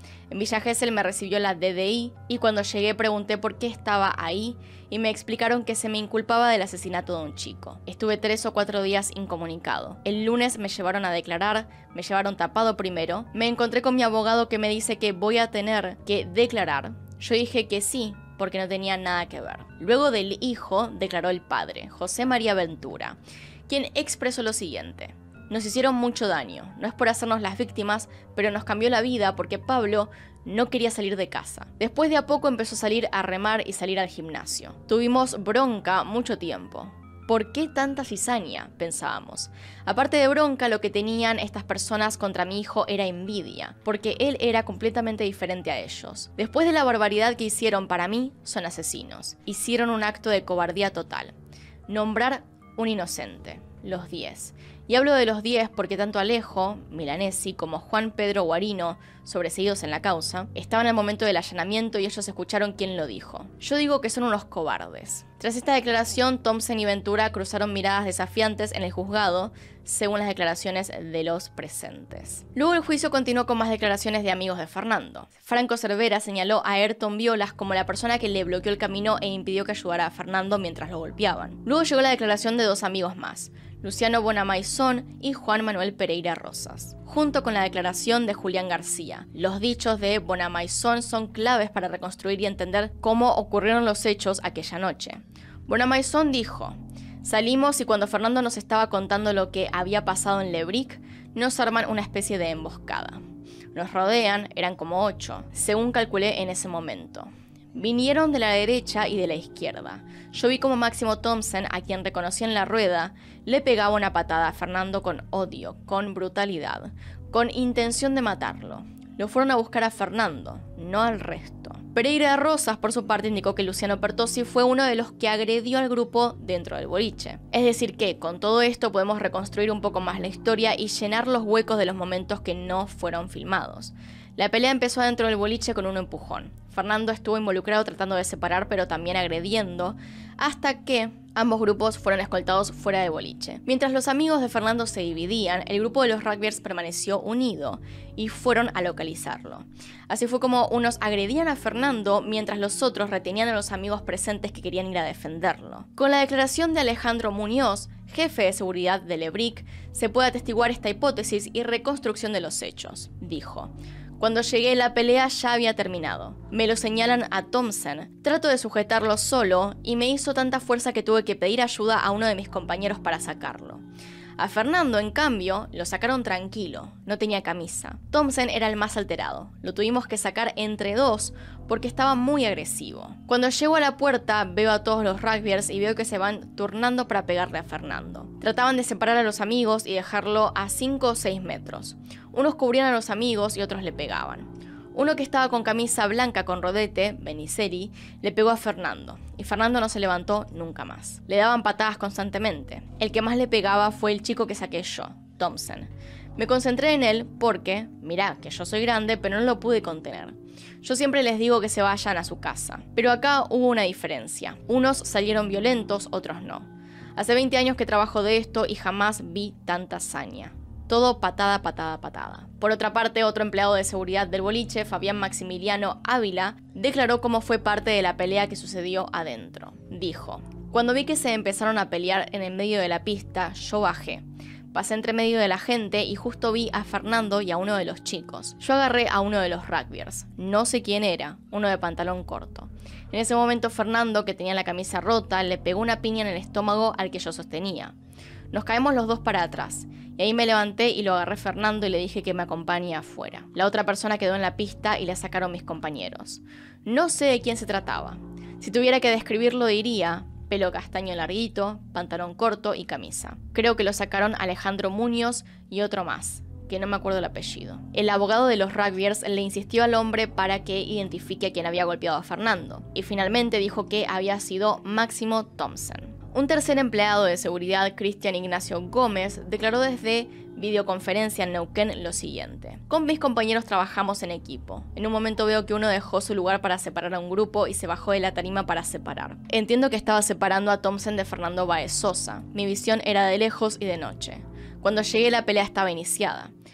En Villa Gesell me recibió la D D I y cuando llegué pregunté por qué estaba ahí y me explicaron que se me inculpaba del asesinato de un chico. Estuve tres o cuatro días incomunicado. El lunes me llevaron a declarar, me llevaron tapado primero. Me encontré con mi abogado que me dice que voy a tener que declarar. Yo dije que sí, porque no tenía nada que ver. Luego del hijo, declaró el padre, José María Ventura, quien expresó lo siguiente: nos hicieron mucho daño, no es por hacernos las víctimas, pero nos cambió la vida porque Pablo no quería salir de casa. Después de a poco empezó a salir a remar y salir al gimnasio. Tuvimos bronca mucho tiempo. ¿Por qué tanta cizaña?, pensábamos. Aparte de bronca, lo que tenían estas personas contra mi hijo era envidia, porque él era completamente diferente a ellos. Después de la barbaridad que hicieron, para mí, son asesinos. Hicieron un acto de cobardía total. Nombrar un inocente, los diez. Y hablo de los diez porque tanto Alejo Milanesi como Juan Pedro Guarino, sobreseídos en la causa, estaban al momento del allanamiento y ellos escucharon quién lo dijo. Yo digo que son unos cobardes. Tras esta declaración, Thompson y Ventura cruzaron miradas desafiantes en el juzgado, según las declaraciones de los presentes. Luego el juicio continuó con más declaraciones de amigos de Fernando. Franco Cervera señaló a Ayrton Violas como la persona que le bloqueó el camino e impidió que ayudara a Fernando mientras lo golpeaban. Luego llegó la declaración de dos amigos más, Luciano Bonamaison y Juan Manuel Pereira Rosas, junto con la declaración de Julián García. Los dichos de Bonamaison son claves para reconstruir y entender cómo ocurrieron los hechos aquella noche. Bonamaison dijo: salimos y cuando Fernando nos estaba contando lo que había pasado en Lebric, nos arman una especie de emboscada. Nos rodean, eran como ocho, según calculé en ese momento. Vinieron de la derecha y de la izquierda. Yo vi como Máximo Thompson, a quien reconocí en la rueda, le pegaba una patada a Fernando con odio, con brutalidad, con intención de matarlo. Lo fueron a buscar a Fernando, no al resto. Pereira Rosas, por su parte, indicó que Luciano Pertossi fue uno de los que agredió al grupo dentro del boliche. Es decir que, con todo esto, podemos reconstruir un poco más la historia y llenar los huecos de los momentos que no fueron filmados. La pelea empezó dentro del boliche con un empujón. Fernando estuvo involucrado tratando de separar, pero también agrediendo, hasta que ambos grupos fueron escoltados fuera del boliche. Mientras los amigos de Fernando se dividían, el grupo de los rugbyers permaneció unido y fueron a localizarlo. Así fue como unos agredían a Fernando mientras los otros retenían a los amigos presentes que querían ir a defenderlo. Con la declaración de Alejandro Muñoz, jefe de seguridad de Lebric, se puede atestiguar esta hipótesis y reconstrucción de los hechos. Dijo: cuando llegué, la pelea ya había terminado. Me lo señalan a Thompson. Trato de sujetarlo solo y me hizo tanta fuerza que tuve que pedir ayuda a uno de mis compañeros para sacarlo. A Fernando, en cambio, lo sacaron tranquilo, no tenía camisa. Thompson era el más alterado. Lo tuvimos que sacar entre dos porque estaba muy agresivo. Cuando llego a la puerta, veo a todos los rugbyers y veo que se van turnando para pegarle a Fernando. Trataban de separar a los amigos y dejarlo a cinco o seis metros. Unos cubrían a los amigos y otros le pegaban. Uno que estaba con camisa blanca con rodete, Beniceri, le pegó a Fernando, y Fernando no se levantó nunca más. Le daban patadas constantemente. El que más le pegaba fue el chico que saqué yo, Thompson. Me concentré en él porque, mirá, que yo soy grande, pero no lo pude contener. Yo siempre les digo que se vayan a su casa. Pero acá hubo una diferencia. Unos salieron violentos, otros no. Hace veinte años que trabajo de esto y jamás vi tanta hazaña. Todo patada, patada, patada. Por otra parte, otro empleado de seguridad del boliche, Fabián Maximiliano Ávila, declaró cómo fue parte de la pelea que sucedió adentro. Dijo: cuando vi que se empezaron a pelear en el medio de la pista, yo bajé. Pasé entre medio de la gente y justo vi a Fernando y a uno de los chicos. Yo agarré a uno de los rugbyers. No sé quién era, uno de pantalón corto. En ese momento Fernando, que tenía la camisa rota, le pegó una piña en el estómago al que yo sostenía. Nos caemos los dos para atrás. Y ahí me levanté y lo agarré a Fernando y le dije que me acompañe afuera. La otra persona quedó en la pista y la sacaron mis compañeros. No sé de quién se trataba. Si tuviera que describirlo diría: pelo castaño larguito, pantalón corto y camisa. Creo que lo sacaron Alejandro Muñoz y otro más, que no me acuerdo el apellido. El abogado de los rugbyers le insistió al hombre para que identifique a quien había golpeado a Fernando. Y finalmente dijo que había sido Máximo Thompson. Un tercer empleado de seguridad, Cristian Ignacio Gómez, declaró desde videoconferencia en Neuquén lo siguiente: con mis compañeros trabajamos en equipo. En un momento veo que uno dejó su lugar para separar a un grupo y se bajó de la tarima para separar. Entiendo que estaba separando a Thompson de Fernando Báez Sosa. Mi visión era de lejos y de noche. Cuando llegué, la pelea estaba iniciada.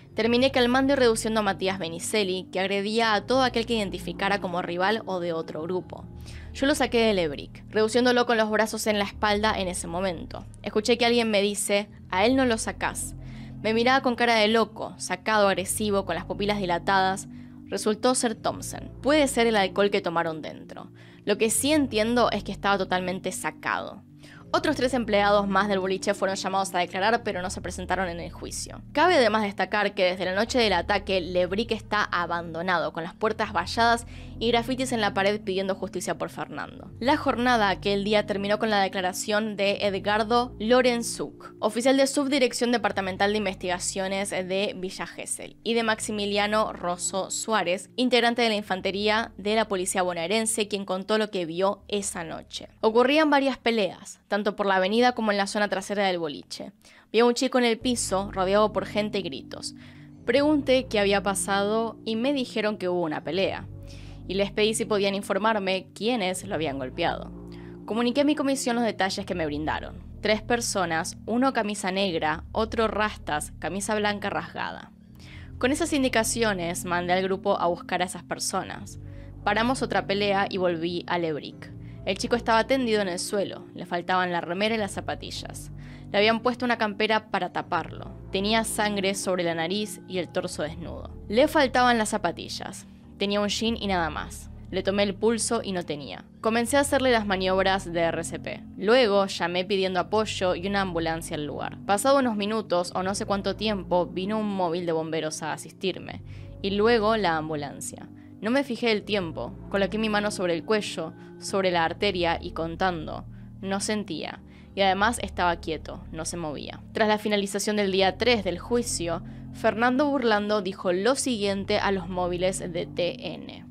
Terminé calmando y reduciendo a Matías Benicelli, que agredía a todo aquel que identificara como rival o de otro grupo. Yo lo saqué del Lebric, reduciéndolo con los brazos en la espalda en ese momento. Escuché que alguien me dice, a él no lo sacás. Me miraba con cara de loco, sacado, agresivo, con las pupilas dilatadas. Resultó ser Thompson. Puede ser el alcohol que tomaron dentro. Lo que sí entiendo es que estaba totalmente sacado. Otros tres empleados más del boliche fueron llamados a declarar, pero no se presentaron en el juicio. Cabe además destacar que desde la noche del ataque, Lebric está abandonado, con las puertas valladas y grafitis en la pared pidiendo justicia por Fernando. La jornada aquel día terminó con la declaración de Edgardo Lorenzuk, oficial de Subdirección Departamental de Investigaciones de Villa Gesell, y de Maximiliano Rosso Suárez, integrante de la infantería de la policía bonaerense, quien contó lo que vio esa noche. Ocurrían varias peleas, tanto por la avenida como en la zona trasera del boliche. Vi a un chico en el piso, rodeado por gente y gritos. Pregunté qué había pasado y me dijeron que hubo una pelea. Y les pedí si podían informarme quiénes lo habían golpeado. Comuniqué a mi comisión los detalles que me brindaron. Tres personas, uno camisa negra, otro rastas, camisa blanca rasgada. Con esas indicaciones mandé al grupo a buscar a esas personas. Paramos otra pelea y volví a Lebric. El chico estaba tendido en el suelo, le faltaban la remera y las zapatillas. Le habían puesto una campera para taparlo. Tenía sangre sobre la nariz y el torso desnudo. Le faltaban las zapatillas. Tenía un jean y nada más. Le tomé el pulso y no tenía. Comencé a hacerle las maniobras de R C P. Luego llamé pidiendo apoyo y una ambulancia al lugar. Pasado unos minutos o no sé cuánto tiempo, vino un móvil de bomberos a asistirme. Y luego la ambulancia. No me fijé el tiempo, coloqué mi mano sobre el cuello, sobre la arteria y contando. No sentía, y además estaba quieto, no se movía. Tras la finalización del día tres del juicio, Fernando Burlando dijo lo siguiente a los móviles de T N.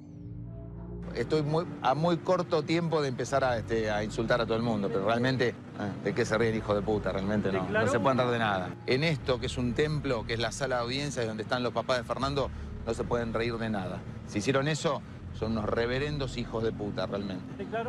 Estoy muy, a muy corto tiempo de empezar a, este, a insultar a todo el mundo, pero realmente, eh, ¿de qué se ríe el hijo de puta? Realmente no, no se pueden reír de nada. En esto, que es un templo, que es la sala de audiencia donde están los papás de Fernando, no se pueden reír de nada. Si hicieron eso, son unos reverendos hijos de puta, realmente.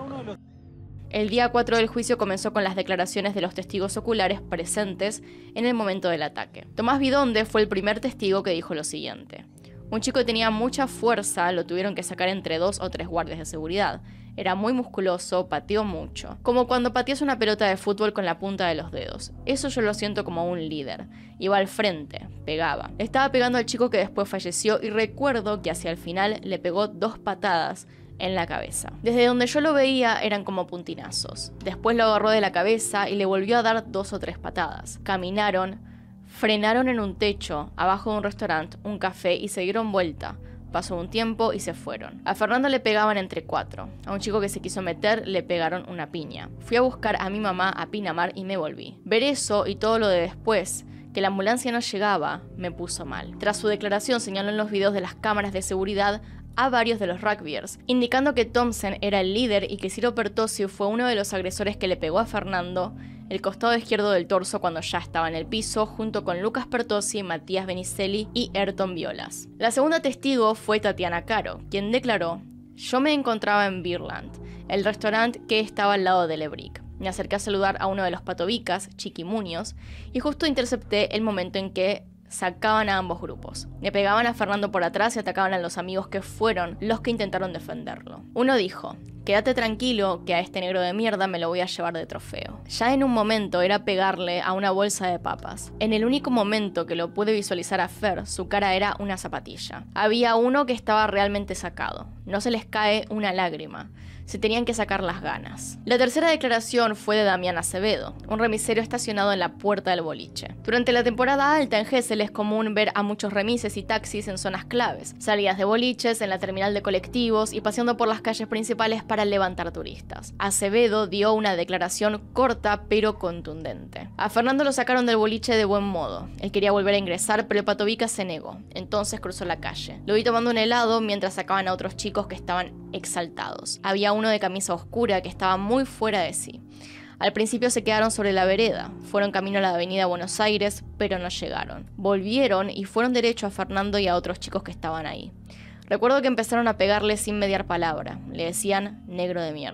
El día cuatro del juicio comenzó con las declaraciones de los testigos oculares presentes en el momento del ataque. Tomás Bidonde fue el primer testigo que dijo lo siguiente. Un chico que tenía mucha fuerza, lo tuvieron que sacar entre dos o tres guardias de seguridad. Era muy musculoso, pateó mucho. Como cuando pateas una pelota de fútbol con la punta de los dedos. Eso yo lo siento como un líder. Iba al frente, pegaba. Le estaba pegando al chico que después falleció y recuerdo que hacia el final le pegó dos patadas en la cabeza. Desde donde yo lo veía eran como puntinazos. Después lo agarró de la cabeza y le volvió a dar dos o tres patadas. Caminaron, frenaron en un techo, abajo de un restaurante, un café y se dieron vuelta. Pasó un tiempo y se fueron. A Fernando le pegaban entre cuatro. A un chico que se quiso meter le pegaron una piña. Fui a buscar a mi mamá a Pinamar y me volví. Ver eso y todo lo de después, que la ambulancia no llegaba, me puso mal. Tras su declaración señaló en los videos de las cámaras de seguridad a varios de los rugbyers, indicando que Thompson era el líder y que Ciro Pertossi fue uno de los agresores que le pegó a Fernando el costado izquierdo del torso cuando ya estaba en el piso, junto con Lucas Pertossi, Matías Benicelli y Ayrton Violas. La segunda testigo fue Tatiana Caro, quien declaró: yo me encontraba en Beerland, el restaurante que estaba al lado de Lebric. Me acerqué a saludar a uno de los patobicas, Chiquimuños, y justo intercepté el momento en que sacaban a ambos grupos. Le pegaban a Fernando por atrás y atacaban a los amigos que fueron los que intentaron defenderlo. Uno dijo: quédate tranquilo que a este negro de mierda me lo voy a llevar de trofeo. Ya en un momento era pegarle a una bolsa de papas. En el único momento que lo pude visualizar a Fer, su cara era una zapatilla. Había uno que estaba realmente sacado. No se les cae una lágrima. Se tenían que sacar las ganas. La tercera declaración fue de Damián Acevedo, un remisero estacionado en la puerta del boliche. Durante la temporada alta en Gesell es común ver a muchos remises y taxis en zonas claves, salidas de boliches, en la terminal de colectivos y paseando por las calles principales para levantar turistas. Acevedo dio una declaración corta pero contundente. A Fernando lo sacaron del boliche de buen modo. Él quería volver a ingresar, pero el patobica se negó. Entonces cruzó la calle. Lo vi tomando un helado mientras sacaban a otros chicos que estaban exaltados. Había uno de camisa oscura que estaba muy fuera de sí. Al principio se quedaron sobre la vereda, fueron camino a la avenida Buenos Aires, pero no llegaron. Volvieron y fueron derecho a Fernando y a otros chicos que estaban ahí. Recuerdo que empezaron a pegarle sin mediar palabra, le decían negro de mierda.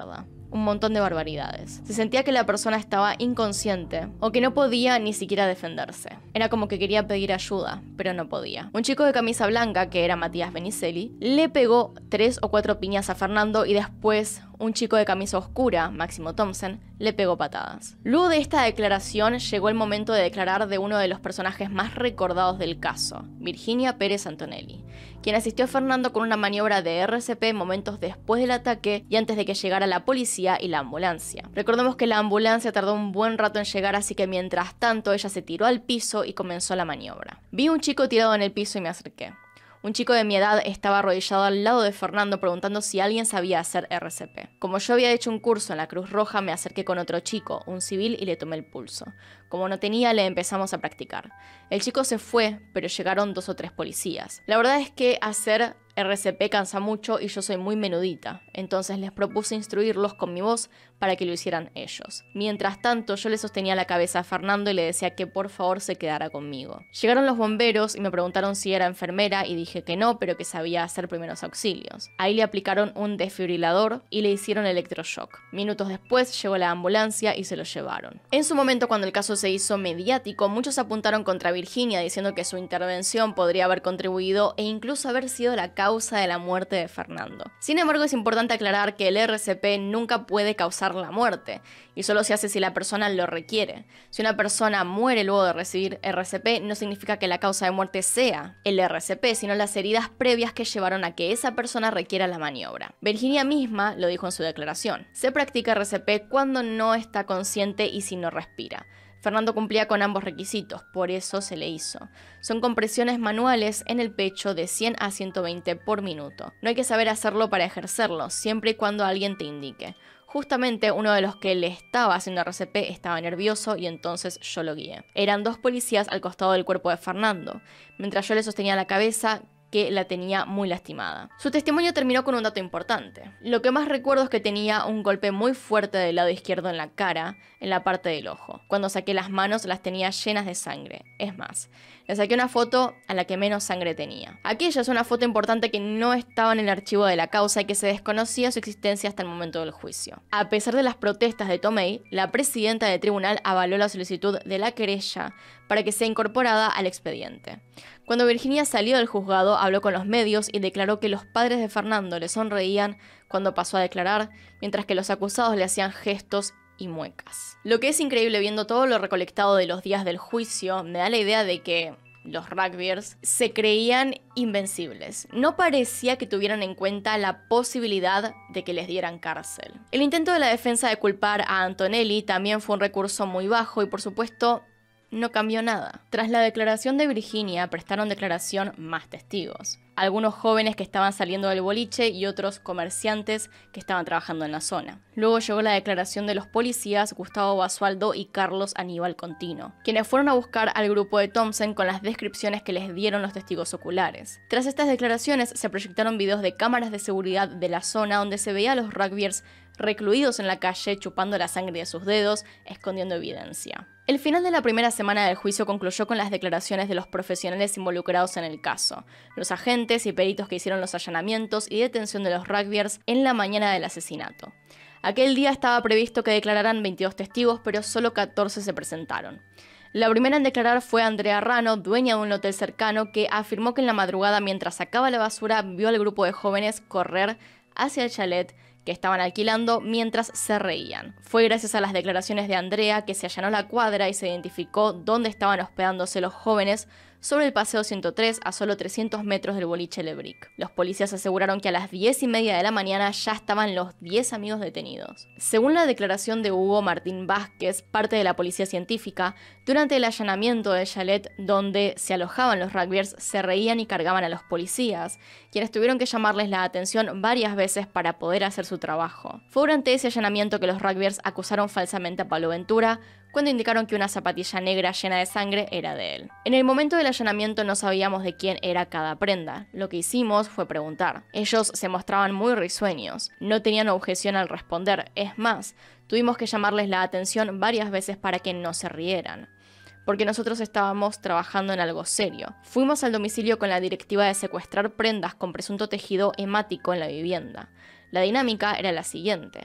un montón de barbaridades. Se sentía que la persona estaba inconsciente o que no podía ni siquiera defenderse. Era como que quería pedir ayuda, pero no podía. Un chico de camisa blanca, que era Matías Benicelli, le pegó tres o cuatro piñas a Fernando y después un chico de camisa oscura, Máximo Thompson, le pegó patadas. Luego de esta declaración llegó el momento de declarar de uno de los personajes más recordados del caso, Virginia Pérez Antonelli, quien asistió a Fernando con una maniobra de R C P momentos después del ataque y antes de que llegara la policía y la ambulancia. Recordemos que la ambulancia tardó un buen rato en llegar, así que mientras tanto ella se tiró al piso y comenzó la maniobra. Vi un chico tirado en el piso y me acerqué. Un chico de mi edad estaba arrodillado al lado de Fernando preguntando si alguien sabía hacer R C P. Como yo había hecho un curso en la Cruz Roja, me acerqué con otro chico, un civil, y le tomé el pulso. Como no tenía, le empezamos a practicar. El chico se fue, pero llegaron dos o tres policías. La verdad es que hacer R C P cansa mucho y yo soy muy menudita, entonces les propuse instruirlos con mi voz para que lo hicieran ellos. Mientras tanto, yo le sostenía la cabeza a Fernando y le decía que por favor se quedara conmigo. Llegaron los bomberos y me preguntaron si era enfermera y dije que no, pero que sabía hacer primeros auxilios. Ahí le aplicaron un desfibrilador y le hicieron electroshock. Minutos después llegó la ambulancia y se lo llevaron. En su momento, cuando el caso se hizo mediático, muchos apuntaron contra Virginia diciendo que su intervención podría haber contribuido e incluso haber sido la causa de la muerte de Fernando. Sin embargo, es importante aclarar que el R C P nunca puede causar la muerte, y solo se hace si la persona lo requiere. Si una persona muere luego de recibir R C P, no significa que la causa de muerte sea el R C P, sino las heridas previas que llevaron a que esa persona requiera la maniobra. Virginia misma lo dijo en su declaración. Se practica R C P cuando no está consciente y si no respira. Fernando cumplía con ambos requisitos, por eso se le hizo. Son compresiones manuales en el pecho de cien a ciento veinte por minuto. No hay que saber hacerlo para ejercerlo, siempre y cuando alguien te indique. Justamente uno de los que le estaba haciendo R C P estaba nervioso y entonces yo lo guié. Eran dos policías al costado del cuerpo de Fernando. Mientras yo le sostenía la cabeza, que la tenía muy lastimada. Su testimonio terminó con un dato importante. Lo que más recuerdo es que tenía un golpe muy fuerte del lado izquierdo en la cara, en la parte del ojo. Cuando saqué las manos las tenía llenas de sangre. Es más, le saqué una foto a la que menos sangre tenía. Aquella es una foto importante que no estaba en el archivo de la causa y que se desconocía su existencia hasta el momento del juicio. A pesar de las protestas de Tomei, la presidenta del tribunal avaló la solicitud de la querella para que sea incorporada al expediente. Cuando Virginia salió del juzgado, habló con los medios y declaró que los padres de Fernando le sonreían cuando pasó a declarar, mientras que los acusados le hacían gestos y muecas. Lo que es increíble, viendo todo lo recolectado de los días del juicio, me da la idea de que los rugbyers se creían invencibles. No parecía que tuvieran en cuenta la posibilidad de que les dieran cárcel. El intento de la defensa de culpar a Antonelli también fue un recurso muy bajo y, por supuesto, no cambió nada. Tras la declaración de Virginia, prestaron declaración más testigos. Algunos jóvenes que estaban saliendo del boliche y otros comerciantes que estaban trabajando en la zona. Luego llegó la declaración de los policías Gustavo Basualdo y Carlos Aníbal Contino, quienes fueron a buscar al grupo de Thompson con las descripciones que les dieron los testigos oculares. Tras estas declaraciones se proyectaron videos de cámaras de seguridad de la zona donde se veía a los rugbyers recluidos en la calle chupando la sangre de sus dedos, escondiendo evidencia. El final de la primera semana del juicio concluyó con las declaraciones de los profesionales involucrados en el caso, los agentes y peritos que hicieron los allanamientos y detención de los rugbyers en la mañana del asesinato. Aquel día estaba previsto que declararan veintidós testigos, pero solo catorce se presentaron. La primera en declarar fue Andrea Rano, dueña de un hotel cercano, que afirmó que en la madrugada, mientras sacaba la basura, vio al grupo de jóvenes correr hacia el chalet que estaban alquilando mientras se reían. Fue gracias a las declaraciones de Andrea que se allanó la cuadra y se identificó dónde estaban hospedándose los jóvenes, sobre el Paseo ciento tres, a solo trescientos metros del boliche Le Brick. Los policías aseguraron que a las diez y media de la mañana ya estaban los diez amigos detenidos. Según la declaración de Hugo Martín Vázquez, parte de la policía científica, durante el allanamiento del chalet donde se alojaban los rugbyers, se reían y cargaban a los policías, quienes tuvieron que llamarles la atención varias veces para poder hacer su trabajo. Fue durante ese allanamiento que los rugbyers acusaron falsamente a Pablo Ventura, cuando indicaron que una zapatilla negra llena de sangre era de él. En el momento del allanamiento no sabíamos de quién era cada prenda. Lo que hicimos fue preguntar. Ellos se mostraban muy risueños, no tenían objeción al responder. Es más, tuvimos que llamarles la atención varias veces para que no se rieran, porque nosotros estábamos trabajando en algo serio. Fuimos al domicilio con la directiva de secuestrar prendas con presunto tejido hemático en la vivienda. La dinámica era la siguiente.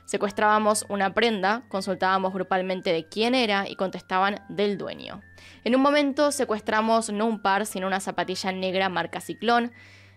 Secuestrábamos una prenda, consultábamos grupalmente de quién era y contestaban del dueño. En un momento secuestramos no un par, sino una zapatilla negra marca Ciclón.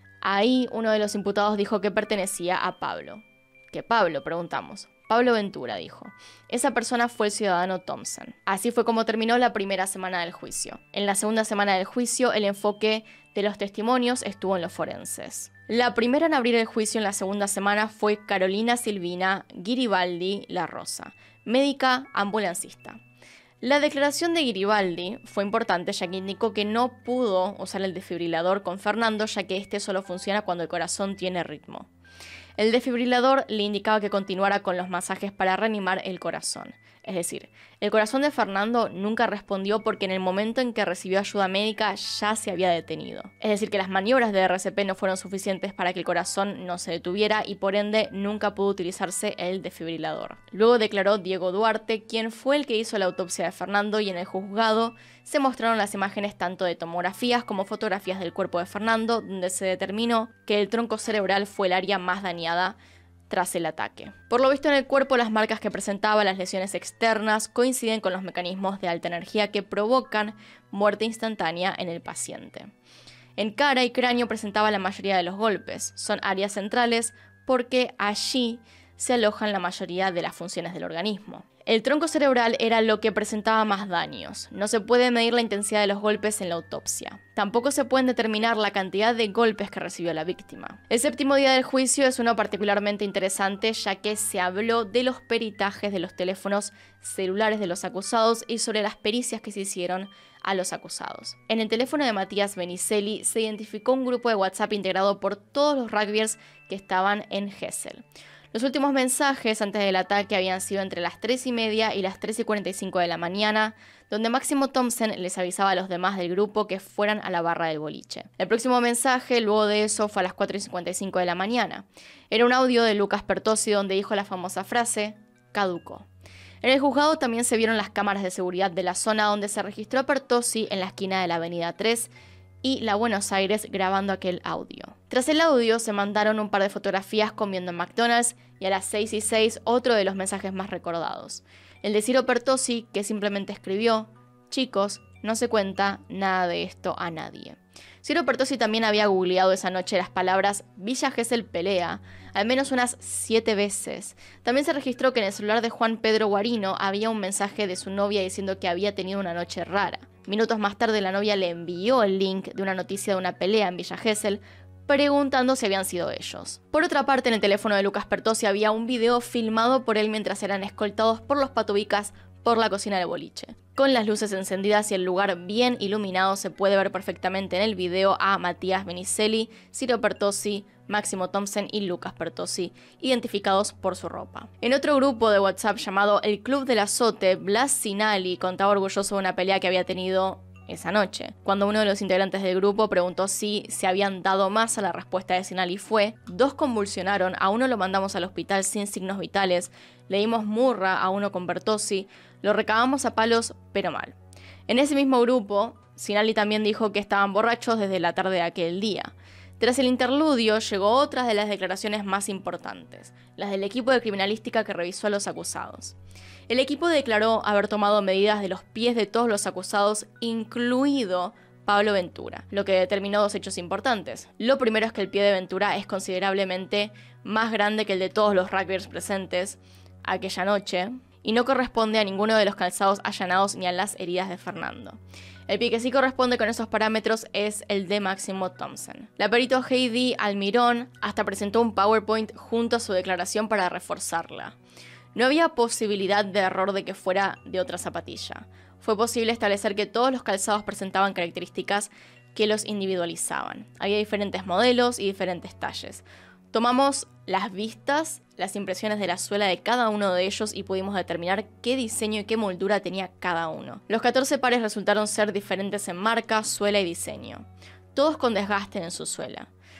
Ahí uno de los imputados dijo que pertenecía a Pablo. ¿Qué Pablo?, preguntamos. Pablo Ventura, dijo. Esa persona fue el ciudadano Thompson. Así fue como terminó la primera semana del juicio. En la segunda semana del juicio, el enfoque de los testimonios estuvo en los forenses. La primera en abrir el juicio en la segunda semana fue Carolina Silvina Giribaldi La Rosa, médica ambulancista. La declaración de Giribaldi fue importante ya que indicó que no pudo usar el desfibrilador con Fernando, ya que este solo funciona cuando el corazón tiene ritmo. El desfibrilador le indicaba que continuara con los masajes para reanimar el corazón. Es decir, el corazón de Fernando nunca respondió porque en el momento en que recibió ayuda médica ya se había detenido. Es decir, que las maniobras de R C P no fueron suficientes para que el corazón no se detuviera y por ende nunca pudo utilizarse el desfibrilador. Luego declaró Diego Duarte, quien fue el que hizo la autopsia de Fernando, y en el juzgado se mostraron las imágenes tanto de tomografías como fotografías del cuerpo de Fernando, donde se determinó que el tronco cerebral fue el área más dañada tras el ataque. Por lo visto en el cuerpo, las marcas que presentaba, las lesiones externas, coinciden con los mecanismos de alta energía que provocan muerte instantánea en el paciente. En cara y cráneo presentaba la mayoría de los golpes. Son áreas centrales porque allí se alojan la mayoría de las funciones del organismo. El tronco cerebral era lo que presentaba más daños. No se puede medir la intensidad de los golpes en la autopsia. Tampoco se puede determinar la cantidad de golpes que recibió la víctima. El séptimo día del juicio es uno particularmente interesante, ya que se habló de los peritajes de los teléfonos celulares de los acusados y sobre las pericias que se hicieron a los acusados. En el teléfono de Matías Benicelli se identificó un grupo de WhatsApp integrado por todos los rugbyers que estaban en Gesell. Los últimos mensajes antes del ataque habían sido entre las tres y media y las tres y cuarenta y cinco de la mañana, donde Máximo Thompson les avisaba a los demás del grupo que fueran a la barra del boliche. El próximo mensaje, luego de eso, fue a las cuatro y cincuenta y cinco de la mañana. Era un audio de Lucas Pertossi donde dijo la famosa frase, caducó. En el juzgado también se vieron las cámaras de seguridad de la zona donde se registró a Pertossi en la esquina de la avenida tres y la Buenos Aires grabando aquel audio. Tras el audio se mandaron un par de fotografías comiendo en McDonald's y a las seis y seis otro de los mensajes más recordados. El de Ciro Pertossi, que simplemente escribió, chicos, no se cuenta nada de esto a nadie. Ciro Pertossi también había googleado esa noche las palabras Villa Gesell pelea al menos unas siete veces. También se registró que en el celular de Juan Pedro Guarino había un mensaje de su novia diciendo que había tenido una noche rara. Minutos más tarde la novia le envió el link de una noticia de una pelea en Villa Gesell, preguntando si habían sido ellos. Por otra parte, en el teléfono de Lucas Pertossi había un video filmado por él mientras eran escoltados por los patubicas por la cocina del boliche. Con las luces encendidas y el lugar bien iluminado se puede ver perfectamente en el video a Matías Benicelli, Ciro Pertossi, Máximo Thompson y Lucas Pertossi, identificados por su ropa. En otro grupo de WhatsApp llamado El Club del Azote, Blas Sinali contaba orgulloso de una pelea que había tenido esa noche. Cuando uno de los integrantes del grupo preguntó si se habían dado más, a la respuesta de Sinali fue: dos convulsionaron, a uno lo mandamos al hospital sin signos vitales, le dimos murra a uno con Pertossi, lo recabamos a palos, pero mal. En ese mismo grupo, Sinali también dijo que estaban borrachos desde la tarde de aquel día. Tras el interludio, llegó otra de las declaraciones más importantes, las del equipo de criminalística que revisó a los acusados. El equipo declaró haber tomado medidas de los pies de todos los acusados, incluido Pablo Ventura, lo que determinó dos hechos importantes. Lo primero es que el pie de Ventura es considerablemente más grande que el de todos los rugbyers presentes aquella noche, y no corresponde a ninguno de los calzados allanados ni a las heridas de Fernando. El pie que sí corresponde con esos parámetros es el de Máximo Thompson. La perito Heidi Almirón hasta presentó un PowerPoint junto a su declaración para reforzarla. No había posibilidad de error de que fuera de otra zapatilla. Fue posible establecer que todos los calzados presentaban características que los individualizaban. Había diferentes modelos y diferentes talles. Tomamos las vistas, las impresiones de la suela de cada uno de ellos y pudimos determinar qué diseño y qué moldura tenía cada uno. Los catorce pares resultaron ser diferentes en marca, suela y diseño, todos con desgaste en su suela.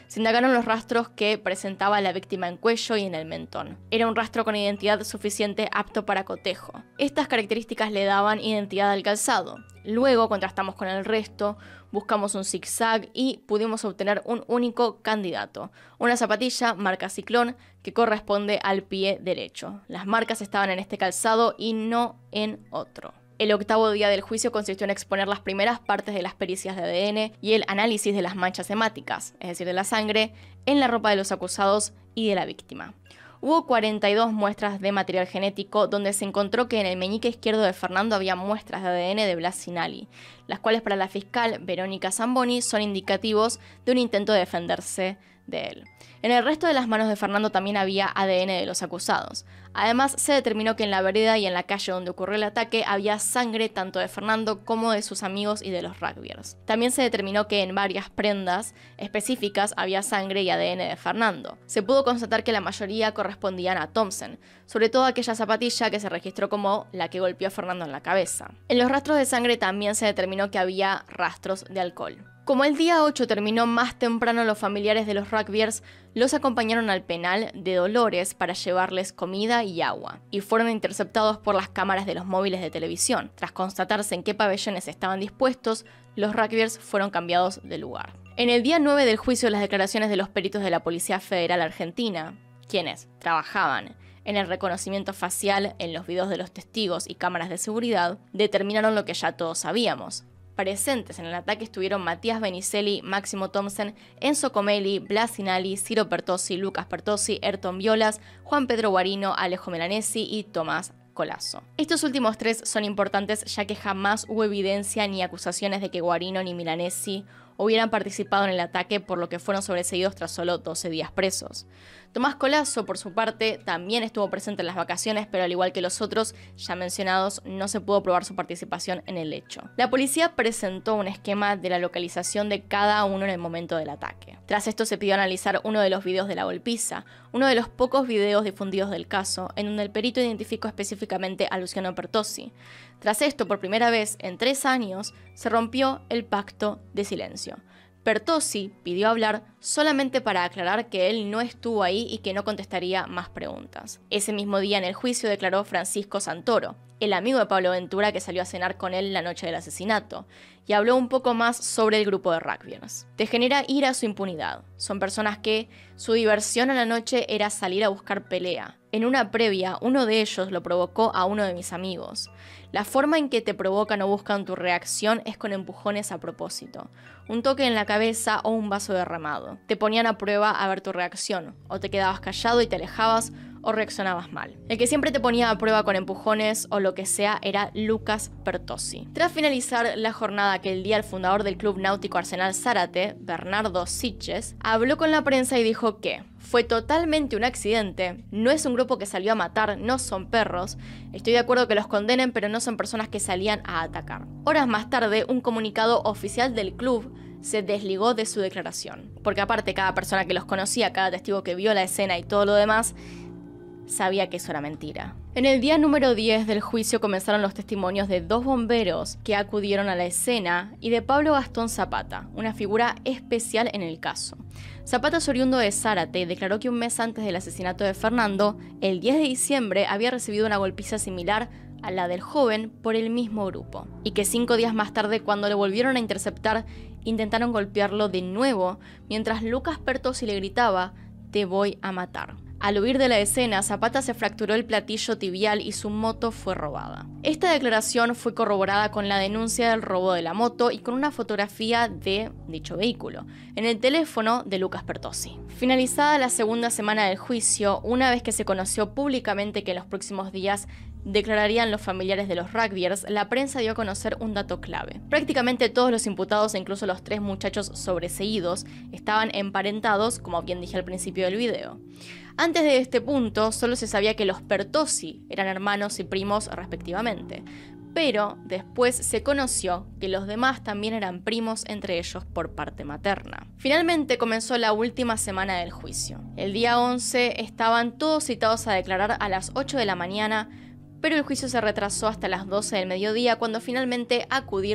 Se indagaron los rastros que presentaba la víctima en cuello y en el mentón. Era un rastro con identidad suficiente apto para cotejo. Estas características le daban identidad al calzado. Luego contrastamos con el resto, buscamos un zigzag y pudimos obtener un único candidato. Una zapatilla marca Ciclón que corresponde al pie derecho. Las marcas estaban en este calzado y no en otro. El octavo día del juicio consistió en exponer las primeras partes de las pericias de A D N y el análisis de las manchas hemáticas, es decir, de la sangre, en la ropa de los acusados y de la víctima. Hubo cuarenta y dos muestras de material genético, donde se encontró que en el meñique izquierdo de Fernando había muestras de A D N de Blas Sinali, las cuales para la fiscal Verónica Zamboni son indicativos de un intento de defenderse de él. En el resto de las manos de Fernando también había A D N de los acusados. Además, se determinó que en la vereda y en la calle donde ocurrió el ataque había sangre tanto de Fernando como de sus amigos y de los rugbyers. También se determinó que en varias prendas específicas había sangre y A D N de Fernando. Se pudo constatar que la mayoría correspondían a Thompson, sobre todo aquella zapatilla que se registró como la que golpeó a Fernando en la cabeza. En los rastros de sangre también se determinó que había rastros de alcohol. Como el día ocho terminó más temprano, los familiares de los rugbyers los acompañaron al penal de Dolores para llevarles comida y agua, y fueron interceptados por las cámaras de los móviles de televisión. Tras constatarse en qué pabellones estaban dispuestos, los rugbyers fueron cambiados de lugar. En el día nueve del juicio, las declaraciones de los peritos de la Policía Federal Argentina, quienes trabajaban en el reconocimiento facial en los videos de los testigos y cámaras de seguridad, determinaron lo que ya todos sabíamos. Presentes en el ataque estuvieron Matías Benicelli, Máximo Thompson, Enzo Comelli, Blas Sinali, Ciro Pertossi, Lucas Pertossi, Ayrton Violas, Juan Pedro Guarino, Alejo Melanesi y Tomás Colazo. Estos últimos tres son importantes ya que jamás hubo evidencia ni acusaciones de que Guarino ni Milanesi hubieran participado en el ataque, por lo que fueron sobreseídos tras solo doce días presos. Tomás Colazo, por su parte, también estuvo presente en las vacaciones, pero al igual que los otros ya mencionados, no se pudo probar su participación en el hecho. La policía presentó un esquema de la localización de cada uno en el momento del ataque. Tras esto se pidió analizar uno de los videos de la golpiza, uno de los pocos videos difundidos del caso, en donde el perito identificó específicamente a Luciano Pertossi. Tras esto, por primera vez en tres años, se rompió el pacto de silencio. Pertossi pidió hablar solamente para aclarar que él no estuvo ahí y que no contestaría más preguntas. Ese mismo día en el juicio declaró Francisco Santoro, el amigo de Pablo Ventura que salió a cenar con él la noche del asesinato, y habló un poco más sobre el grupo de rugbyers. Te genera ira su impunidad. Son personas que su diversión a la noche era salir a buscar pelea. En una previa, uno de ellos lo provocó a uno de mis amigos. La forma en que te provocan o buscan tu reacción es con empujones a propósito. Un toque en la cabeza o un vaso derramado. Te ponían a prueba a ver tu reacción. O te quedabas callado y te alejabas, o reaccionabas mal. El que siempre te ponía a prueba con empujones o lo que sea era Lucas Pertossi. Tras finalizar la jornada aquel día, el fundador del Club Náutico Arsenal Zárate, Bernardo Sitges, habló con la prensa y dijo que fue totalmente un accidente, no es un grupo que salió a matar, no son perros, estoy de acuerdo que los condenen, pero no son personas que salían a atacar. Horas más tarde, un comunicado oficial del club se desligó de su declaración, porque aparte cada persona que los conocía, cada testigo que vio la escena y todo lo demás, sabía que eso era mentira. En el día número diez del juicio comenzaron los testimonios de dos bomberos que acudieron a la escena y de Pablo Gastón Zapata, una figura especial en el caso. Zapata es oriundo de Zárate y declaró que un mes antes del asesinato de Fernando, el diez de diciembre, había recibido una golpiza similar a la del joven por el mismo grupo, y que cinco días más tarde, cuando le volvieron a interceptar, intentaron golpearlo de nuevo, mientras Lucas Pertossi le gritaba: "Te voy a matar". Al huir de la escena, Zapata se fracturó el platillo tibial y su moto fue robada. Esta declaración fue corroborada con la denuncia del robo de la moto y con una fotografía de dicho vehículo en el teléfono de Lucas Pertossi. Finalizada la segunda semana del juicio, una vez que se conoció públicamente que en los próximos días declararían los familiares de los rugbyers, la prensa dio a conocer un dato clave. Prácticamente todos los imputados, e incluso los tres muchachos sobreseídos, estaban emparentados, como bien dije al principio del video. Antes de este punto, solo se sabía que los Pertossi eran hermanos y primos respectivamente, pero después se conoció que los demás también eran primos entre ellos por parte materna. Finalmente comenzó la última semana del juicio. El día once estaban todos citados a declarar a las ocho de la mañana, pero el juicio se retrasó hasta las doce del mediodía, cuando finalmente acudieron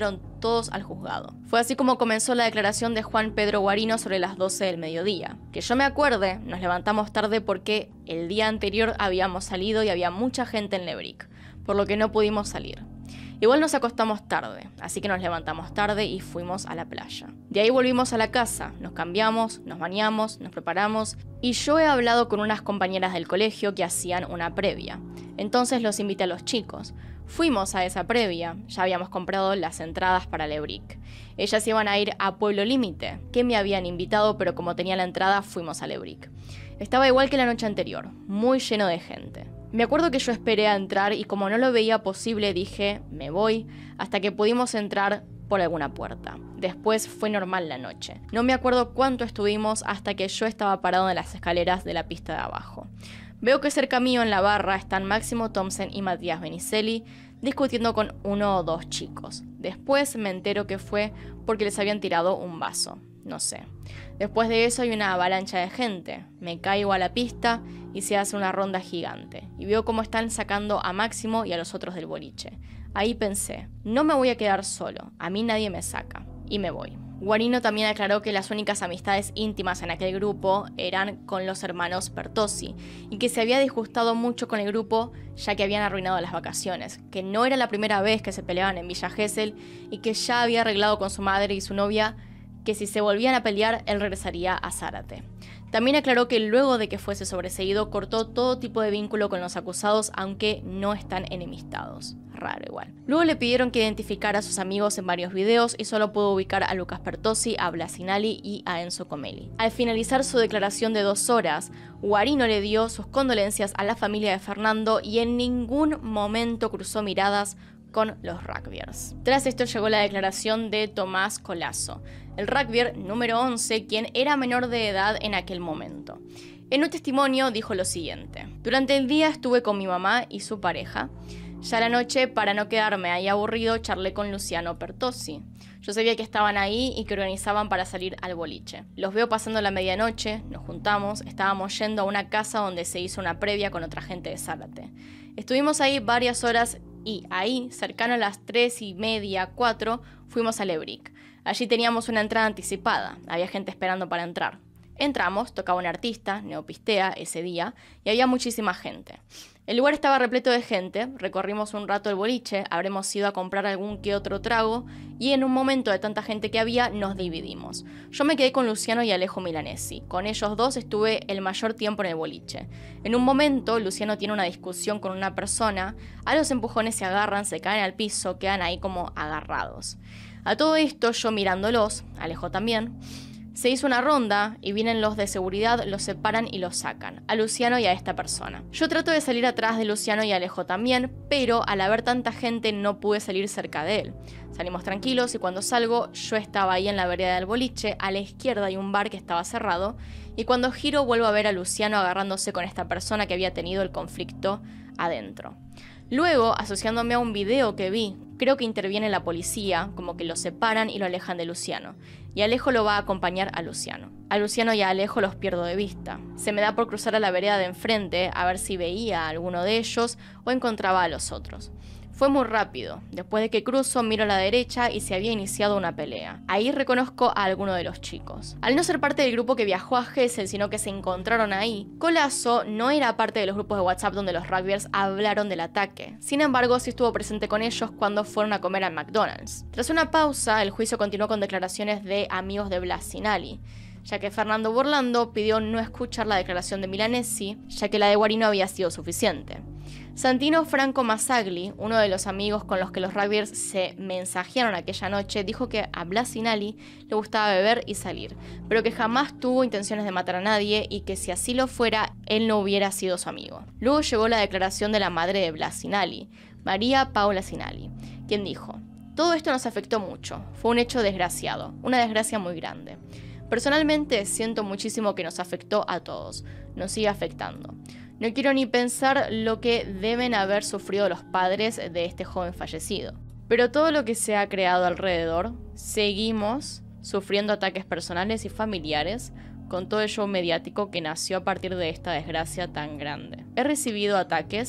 todos al juzgado. Fue así como comenzó la declaración de Juan Pedro Guarino sobre las doce del mediodía. Que yo me acuerde, nos levantamos tarde porque el día anterior habíamos salido y había mucha gente en Lebric, por lo que no pudimos salir. Igual nos acostamos tarde, así que nos levantamos tarde y fuimos a la playa. De ahí volvimos a la casa, nos cambiamos, nos bañamos, nos preparamos y yo he hablado con unas compañeras del colegio que hacían una previa. Entonces los invité a los chicos. Fuimos a esa previa, ya habíamos comprado las entradas para Lebric. Ellas iban a ir a Pueblo Límite, que me habían invitado, pero como tenía la entrada fuimos a Lebric. Estaba igual que la noche anterior, muy lleno de gente. Me acuerdo que yo esperé a entrar y como no lo veía posible dije, me voy, hasta que pudimos entrar por alguna puerta. Después fue normal la noche. No me acuerdo cuánto estuvimos hasta que yo estaba parado en las escaleras de la pista de abajo. Veo que cerca mío en la barra están Máximo Thompson y Matías Benicelli discutiendo con uno o dos chicos. Después me entero que fue porque les habían tirado un vaso. No sé. Después de eso hay una avalancha de gente. Me caigo a la pista y se hace una ronda gigante. Y veo cómo están sacando a Máximo y a los otros del boliche. Ahí pensé, no me voy a quedar solo. A mí nadie me saca. Y me voy. Guarino también aclaró que las únicas amistades íntimas en aquel grupo eran con los hermanos Pertossi y que se había disgustado mucho con el grupo ya que habían arruinado las vacaciones, que no era la primera vez que se peleaban en Villa Gesell y que ya había arreglado con su madre y su novia que si se volvían a pelear él regresaría a Zárate. También aclaró que luego de que fuese sobreseído cortó todo tipo de vínculo con los acusados aunque no están enemistados. Raro igual. Luego le pidieron que identificara a sus amigos en varios videos y solo pudo ubicar a Lucas Pertossi, a Blasinali y a Enzo Comelli. Al finalizar su declaración de dos horas, Guarino le dio sus condolencias a la familia de Fernando y en ningún momento cruzó miradas con los rugbyers. Tras esto llegó la declaración de Tomás Colasso, el rugbyer número once, quien era menor de edad en aquel momento. En un testimonio dijo lo siguiente: durante el día estuve con mi mamá y su pareja. Ya a la noche, para no quedarme ahí aburrido, charlé con Luciano Pertossi. Yo sabía que estaban ahí y que organizaban para salir al boliche. Los veo pasando la medianoche, nos juntamos, estábamos yendo a una casa donde se hizo una previa con otra gente de Zárate. Estuvimos ahí varias horas y ahí, cercano a las tres y media, cuatro, fuimos a Lebric. Allí teníamos una entrada anticipada, había gente esperando para entrar. Entramos, tocaba un artista, Neopistea, ese día, y había muchísima gente. El lugar estaba repleto de gente, recorrimos un rato el boliche, habremos ido a comprar algún que otro trago, y en un momento de tanta gente que había, nos dividimos. Yo me quedé con Luciano y Alejo Milanesi. Con ellos dos estuve el mayor tiempo en el boliche. En un momento, Luciano tiene una discusión con una persona, a los empujones se agarran, se caen al piso, quedan ahí como agarrados. A todo esto, yo mirándolos, Alejo también, se hizo una ronda y vienen los de seguridad, los separan y los sacan, a Luciano y a esta persona. Yo trato de salir atrás de Luciano y Alejo también, pero al haber tanta gente no pude salir cerca de él. Salimos tranquilos y cuando salgo yo estaba ahí en la vereda del boliche, a la izquierda hay un bar que estaba cerrado y cuando giro vuelvo a ver a Luciano agarrándose con esta persona que había tenido el conflicto adentro. Luego, asociándome a un video que vi, creo que interviene la policía, como que lo separan y lo alejan de Luciano. Y Alejo lo va a acompañar a Luciano. A Luciano y a Alejo los pierdo de vista. Se me da por cruzar a la vereda de enfrente a ver si veía a alguno de ellos o encontraba a los otros. Fue muy rápido. Después de que cruzo, miro a la derecha y se había iniciado una pelea. Ahí reconozco a alguno de los chicos. Al no ser parte del grupo que viajó a Gesell, sino que se encontraron ahí, Colasso no era parte de los grupos de WhatsApp donde los rugbyers hablaron del ataque. Sin embargo, sí estuvo presente con ellos cuando fueron a comer al McDonald's. Tras una pausa, el juicio continuó con declaraciones de amigos de Blasinali, ya que Fernando Burlando pidió no escuchar la declaración de Milanesi, ya que la de Guarino había sido suficiente. Santino Franco Massagli, uno de los amigos con los que los rugbyers se mensajearon aquella noche, dijo que a Blasinali le gustaba beber y salir, pero que jamás tuvo intenciones de matar a nadie y que si así lo fuera, él no hubiera sido su amigo. Luego llegó la declaración de la madre de Blasinali, María Paula Sinali, quien dijo: todo esto nos afectó mucho, fue un hecho desgraciado, una desgracia muy grande. Personalmente siento muchísimo que nos afectó a todos, nos sigue afectando. No quiero ni pensar lo que deben haber sufrido los padres de este joven fallecido. Pero todo lo que se ha creado alrededor, seguimos sufriendo ataques personales y familiares con todo el show mediático que nació a partir de esta desgracia tan grande. He recibido ataques,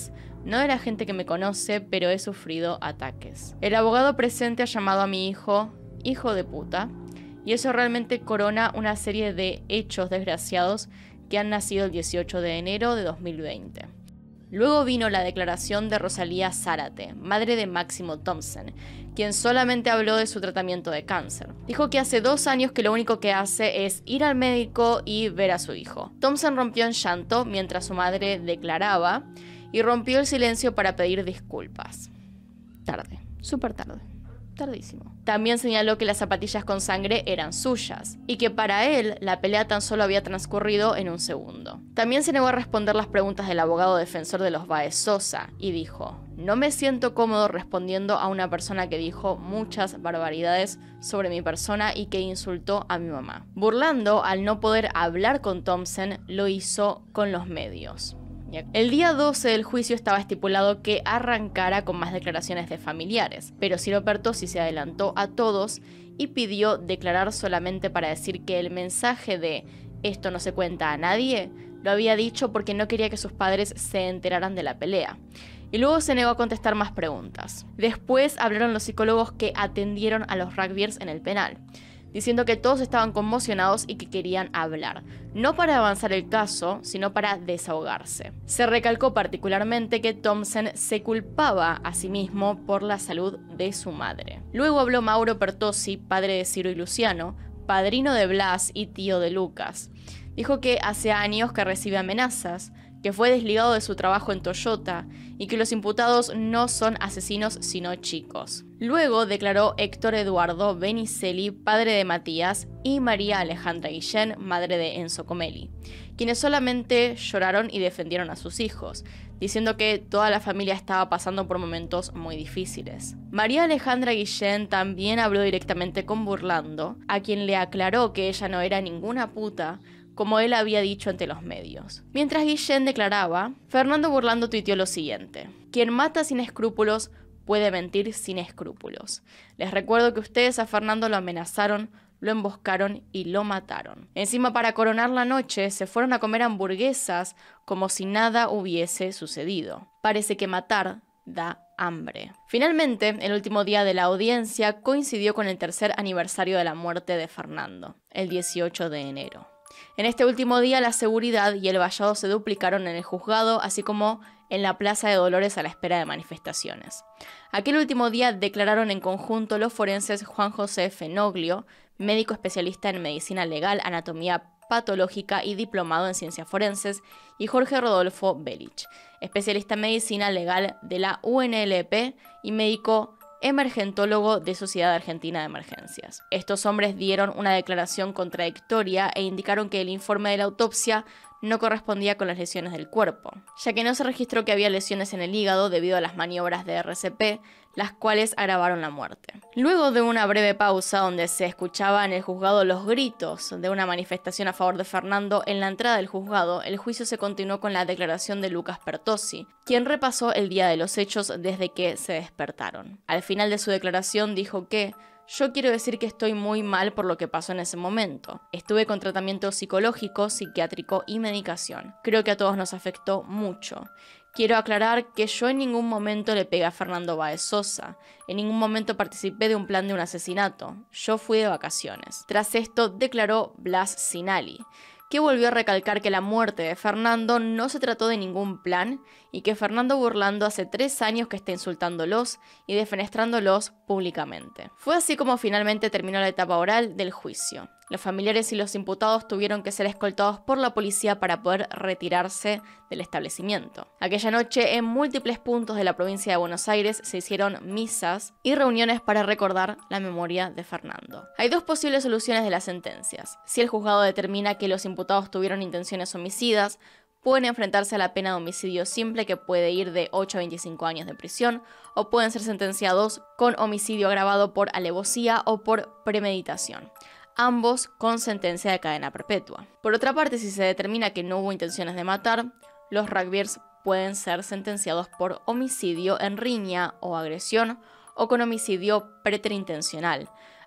No era gente que me conoce, pero he sufrido ataques. El abogado presente ha llamado a mi hijo hijo de puta, y eso realmente corona una serie de hechos desgraciados que han nacido el dieciocho de enero de dos mil veinte. Luego vino la declaración de Rosalía Zárate, madre de Máximo Thompson, quien solamente habló de su tratamiento de cáncer. Dijo que hace dos años que lo único que hace es ir al médico y ver a su hijo. Thompson rompió en llanto mientras su madre declaraba y rompió el silencio para pedir disculpas. Tarde, súper tarde. Tardísimo. También señaló que las zapatillas con sangre eran suyas y que para él la pelea tan solo había transcurrido en un segundo. También se negó a responder las preguntas del abogado defensor de los Báez Sosa y dijo: no me siento cómodo respondiendo a una persona que dijo muchas barbaridades sobre mi persona y que insultó a mi mamá. Burlando, al no poder hablar con Thompson, lo hizo con los medios. El día doce del juicio estaba estipulado que arrancara con más declaraciones de familiares, pero Ciro Pertossi se adelantó a todos y pidió declarar solamente para decir que el mensaje de "esto no se cuenta a nadie" lo había dicho porque no quería que sus padres se enteraran de la pelea. Y luego se negó a contestar más preguntas. Después hablaron los psicólogos que atendieron a los rugbyers en el penal, diciendo que todos estaban conmocionados y que querían hablar, no para avanzar el caso, sino para desahogarse. Se recalcó particularmente que Thompson se culpaba a sí mismo por la salud de su madre. Luego habló Mauro Pertossi, padre de Ciro y Luciano, padrino de Blas y tío de Lucas. Dijo que hace años que recibe amenazas, que fue desligado de su trabajo en Toyota y que los imputados no son asesinos sino chicos. Luego declaró Héctor Eduardo Benicelli, padre de Matías, y María Alejandra Guillén, madre de Enzo Comelli, quienes solamente lloraron y defendieron a sus hijos, diciendo que toda la familia estaba pasando por momentos muy difíciles. María Alejandra Guillén también habló directamente con Burlando, a quien le aclaró que ella no era ninguna puta, como él había dicho ante los medios. Mientras Guillén declaraba, Fernando Burlando tuiteó lo siguiente: quien mata sin escrúpulos puede mentir sin escrúpulos. Les recuerdo que ustedes a Fernando lo amenazaron, lo emboscaron y lo mataron. Encima, para coronar la noche, se fueron a comer hamburguesas como si nada hubiese sucedido. Parece que matar da hambre. Finalmente, el último día de la audiencia coincidió con el tercer aniversario de la muerte de Fernando, el dieciocho de enero. En este último día, la seguridad y el vallado se duplicaron en el juzgado, así como en la Plaza de Dolores a la espera de manifestaciones. Aquel último día declararon en conjunto los forenses Juan José Fenoglio, médico especialista en medicina legal, anatomía patológica y diplomado en ciencias forenses, y Jorge Rodolfo Belich, especialista en medicina legal de la U N L P y médico emergentólogo de Sociedad Argentina de Emergencias. Estos hombres dieron una declaración contradictoria e indicaron que el informe de la autopsia no correspondía con las lesiones del cuerpo, ya que no se registró que había lesiones en el hígado debido a las maniobras de R C P, las cuales agravaron la muerte. Luego de una breve pausa donde se escuchaba en el juzgado los gritos de una manifestación a favor de Fernando en la entrada del juzgado, el juicio se continuó con la declaración de Lucas Pertossi, quien repasó el día de los hechos desde que se despertaron. Al final de su declaración dijo que: yo quiero decir que estoy muy mal por lo que pasó en ese momento. Estuve con tratamiento psicológico, psiquiátrico y medicación. Creo que a todos nos afectó mucho. Quiero aclarar que yo en ningún momento le pegué a Fernando Báez Sosa. En ningún momento participé de un plan de un asesinato. Yo fui de vacaciones. Tras esto declaró Blas Sinali, que volvió a recalcar que la muerte de Fernando no se trató de ningún plan y que Fernando Burlando hace tres años que está insultándolos y defenestrándolos públicamente. Fue así como finalmente terminó la etapa oral del juicio. Los familiares y los imputados tuvieron que ser escoltados por la policía para poder retirarse del establecimiento. Aquella noche, en múltiples puntos de la provincia de Buenos Aires se hicieron misas y reuniones para recordar la memoria de Fernando. Hay dos posibles soluciones de las sentencias. Si el juzgado determina que los imputados tuvieron intenciones homicidas, pueden enfrentarse a la pena de homicidio simple, que puede ir de ocho a veinticinco años de prisión, o pueden ser sentenciados con homicidio agravado por alevosía o por premeditación, ambos con sentencia de cadena perpetua. Por otra parte, si se determina que no hubo intenciones de matar, los rugbyers pueden ser sentenciados por homicidio en riña o agresión, o con homicidio preterintencional,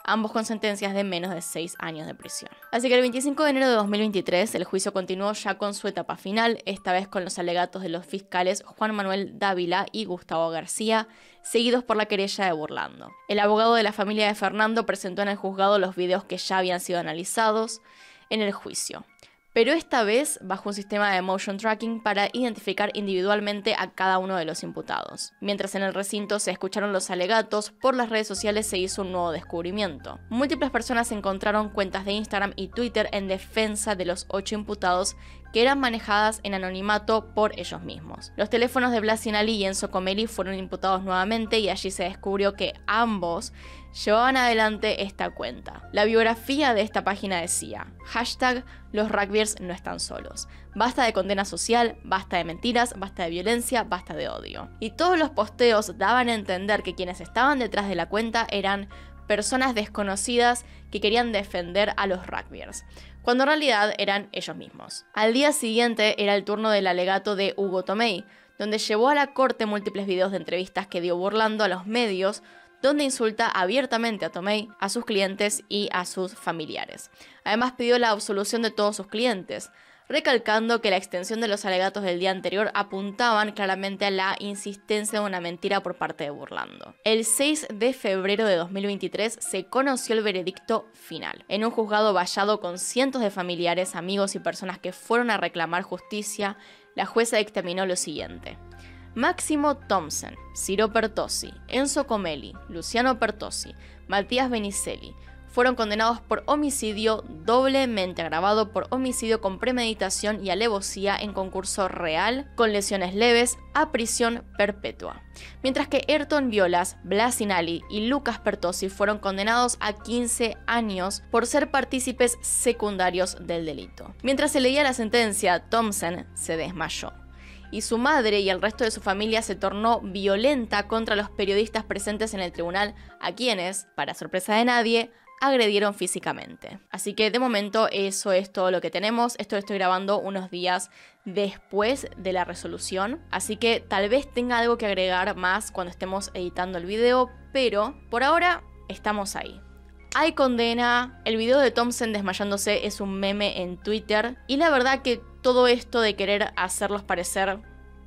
ambos con sentencias de menos de seis años de prisión. Así que el veinticinco de enero de dos mil veintitrés el juicio continuó ya con su etapa final, esta vez con los alegatos de los fiscales Juan Manuel Dávila y Gustavo García, seguidos por la querella de Burlando. El abogado de la familia de Fernando presentó en el juzgado los videos que ya habían sido analizados en el juicio, pero esta vez bajo un sistema de motion tracking para identificar individualmente a cada uno de los imputados. Mientras en el recinto se escucharon los alegatos, por las redes sociales se hizo un nuevo descubrimiento. Múltiples personas encontraron cuentas de Instagram y Twitter en defensa de los ocho imputados que eran manejadas en anonimato por ellos mismos. Los teléfonos de Blas Sinali y Enzo Comelli fueron imputados nuevamente y allí se descubrió que ambos llevaban adelante esta cuenta. La biografía de esta página decía: hashtag los rugbyers no están solos. Basta de condena social, basta de mentiras, basta de violencia, basta de odio. Y todos los posteos daban a entender que quienes estaban detrás de la cuenta eran personas desconocidas que querían defender a los rugbyers, cuando en realidad eran ellos mismos. Al día siguiente era el turno del alegato de Hugo Tomei, donde llevó a la corte múltiples videos de entrevistas que dio Burlando a los medios, donde insulta abiertamente a Tomei, a sus clientes y a sus familiares. Además pidió la absolución de todos sus clientes, recalcando que la extensión de los alegatos del día anterior apuntaban claramente a la insistencia de una mentira por parte de Burlando. El seis de febrero de dos mil veintitrés se conoció el veredicto final. En un juzgado vallado con cientos de familiares, amigos y personas que fueron a reclamar justicia, la jueza dictaminó lo siguiente: Máximo Thompson, Ciro Pertossi, Enzo Comelli, Luciano Pertossi, Matías Benicelli fueron condenados por homicidio doblemente agravado por homicidio con premeditación y alevosía en concurso real con lesiones leves a prisión perpetua. Mientras que Ayrton Violas, Blas Sinali y Lucas Pertossi fueron condenados a quince años por ser partícipes secundarios del delito. Mientras se leía la sentencia, Thompson se desmayó y su madre y el resto de su familia se tornó violenta contra los periodistas presentes en el tribunal, a quienes, para sorpresa de nadie, agredieron físicamente. Así que de momento eso es todo lo que tenemos. Esto lo estoy grabando unos días después de la resolución, así que tal vez tenga algo que agregar más cuando estemos editando el video, pero por ahora estamos ahí. Hay condena, el video de Thompson desmayándose es un meme en Twitter, y la verdad que todo esto de querer hacerlos parecer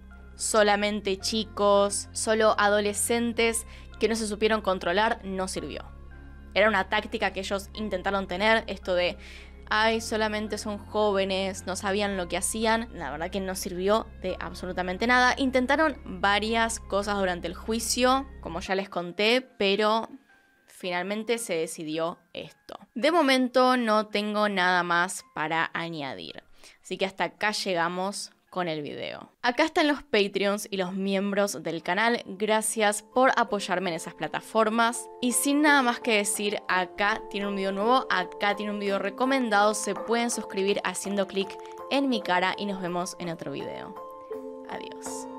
solamente chicos, solo adolescentes que no se supieron controlar, no sirvió. Era una táctica que ellos intentaron tener, esto de ay, solamente son jóvenes, no sabían lo que hacían. La verdad que no sirvió de absolutamente nada. Intentaron varias cosas durante el juicio, como ya les conté, pero finalmente se decidió esto. De momento no tengo nada más para añadir, así que hasta acá llegamos con el video. Acá están los Patreons y los miembros del canal. Gracias por apoyarme en esas plataformas. Y sin nada más que decir, acá tiene un video nuevo, acá tiene un video recomendado. Se pueden suscribir haciendo clic en mi cara y nos vemos en otro video. Adiós.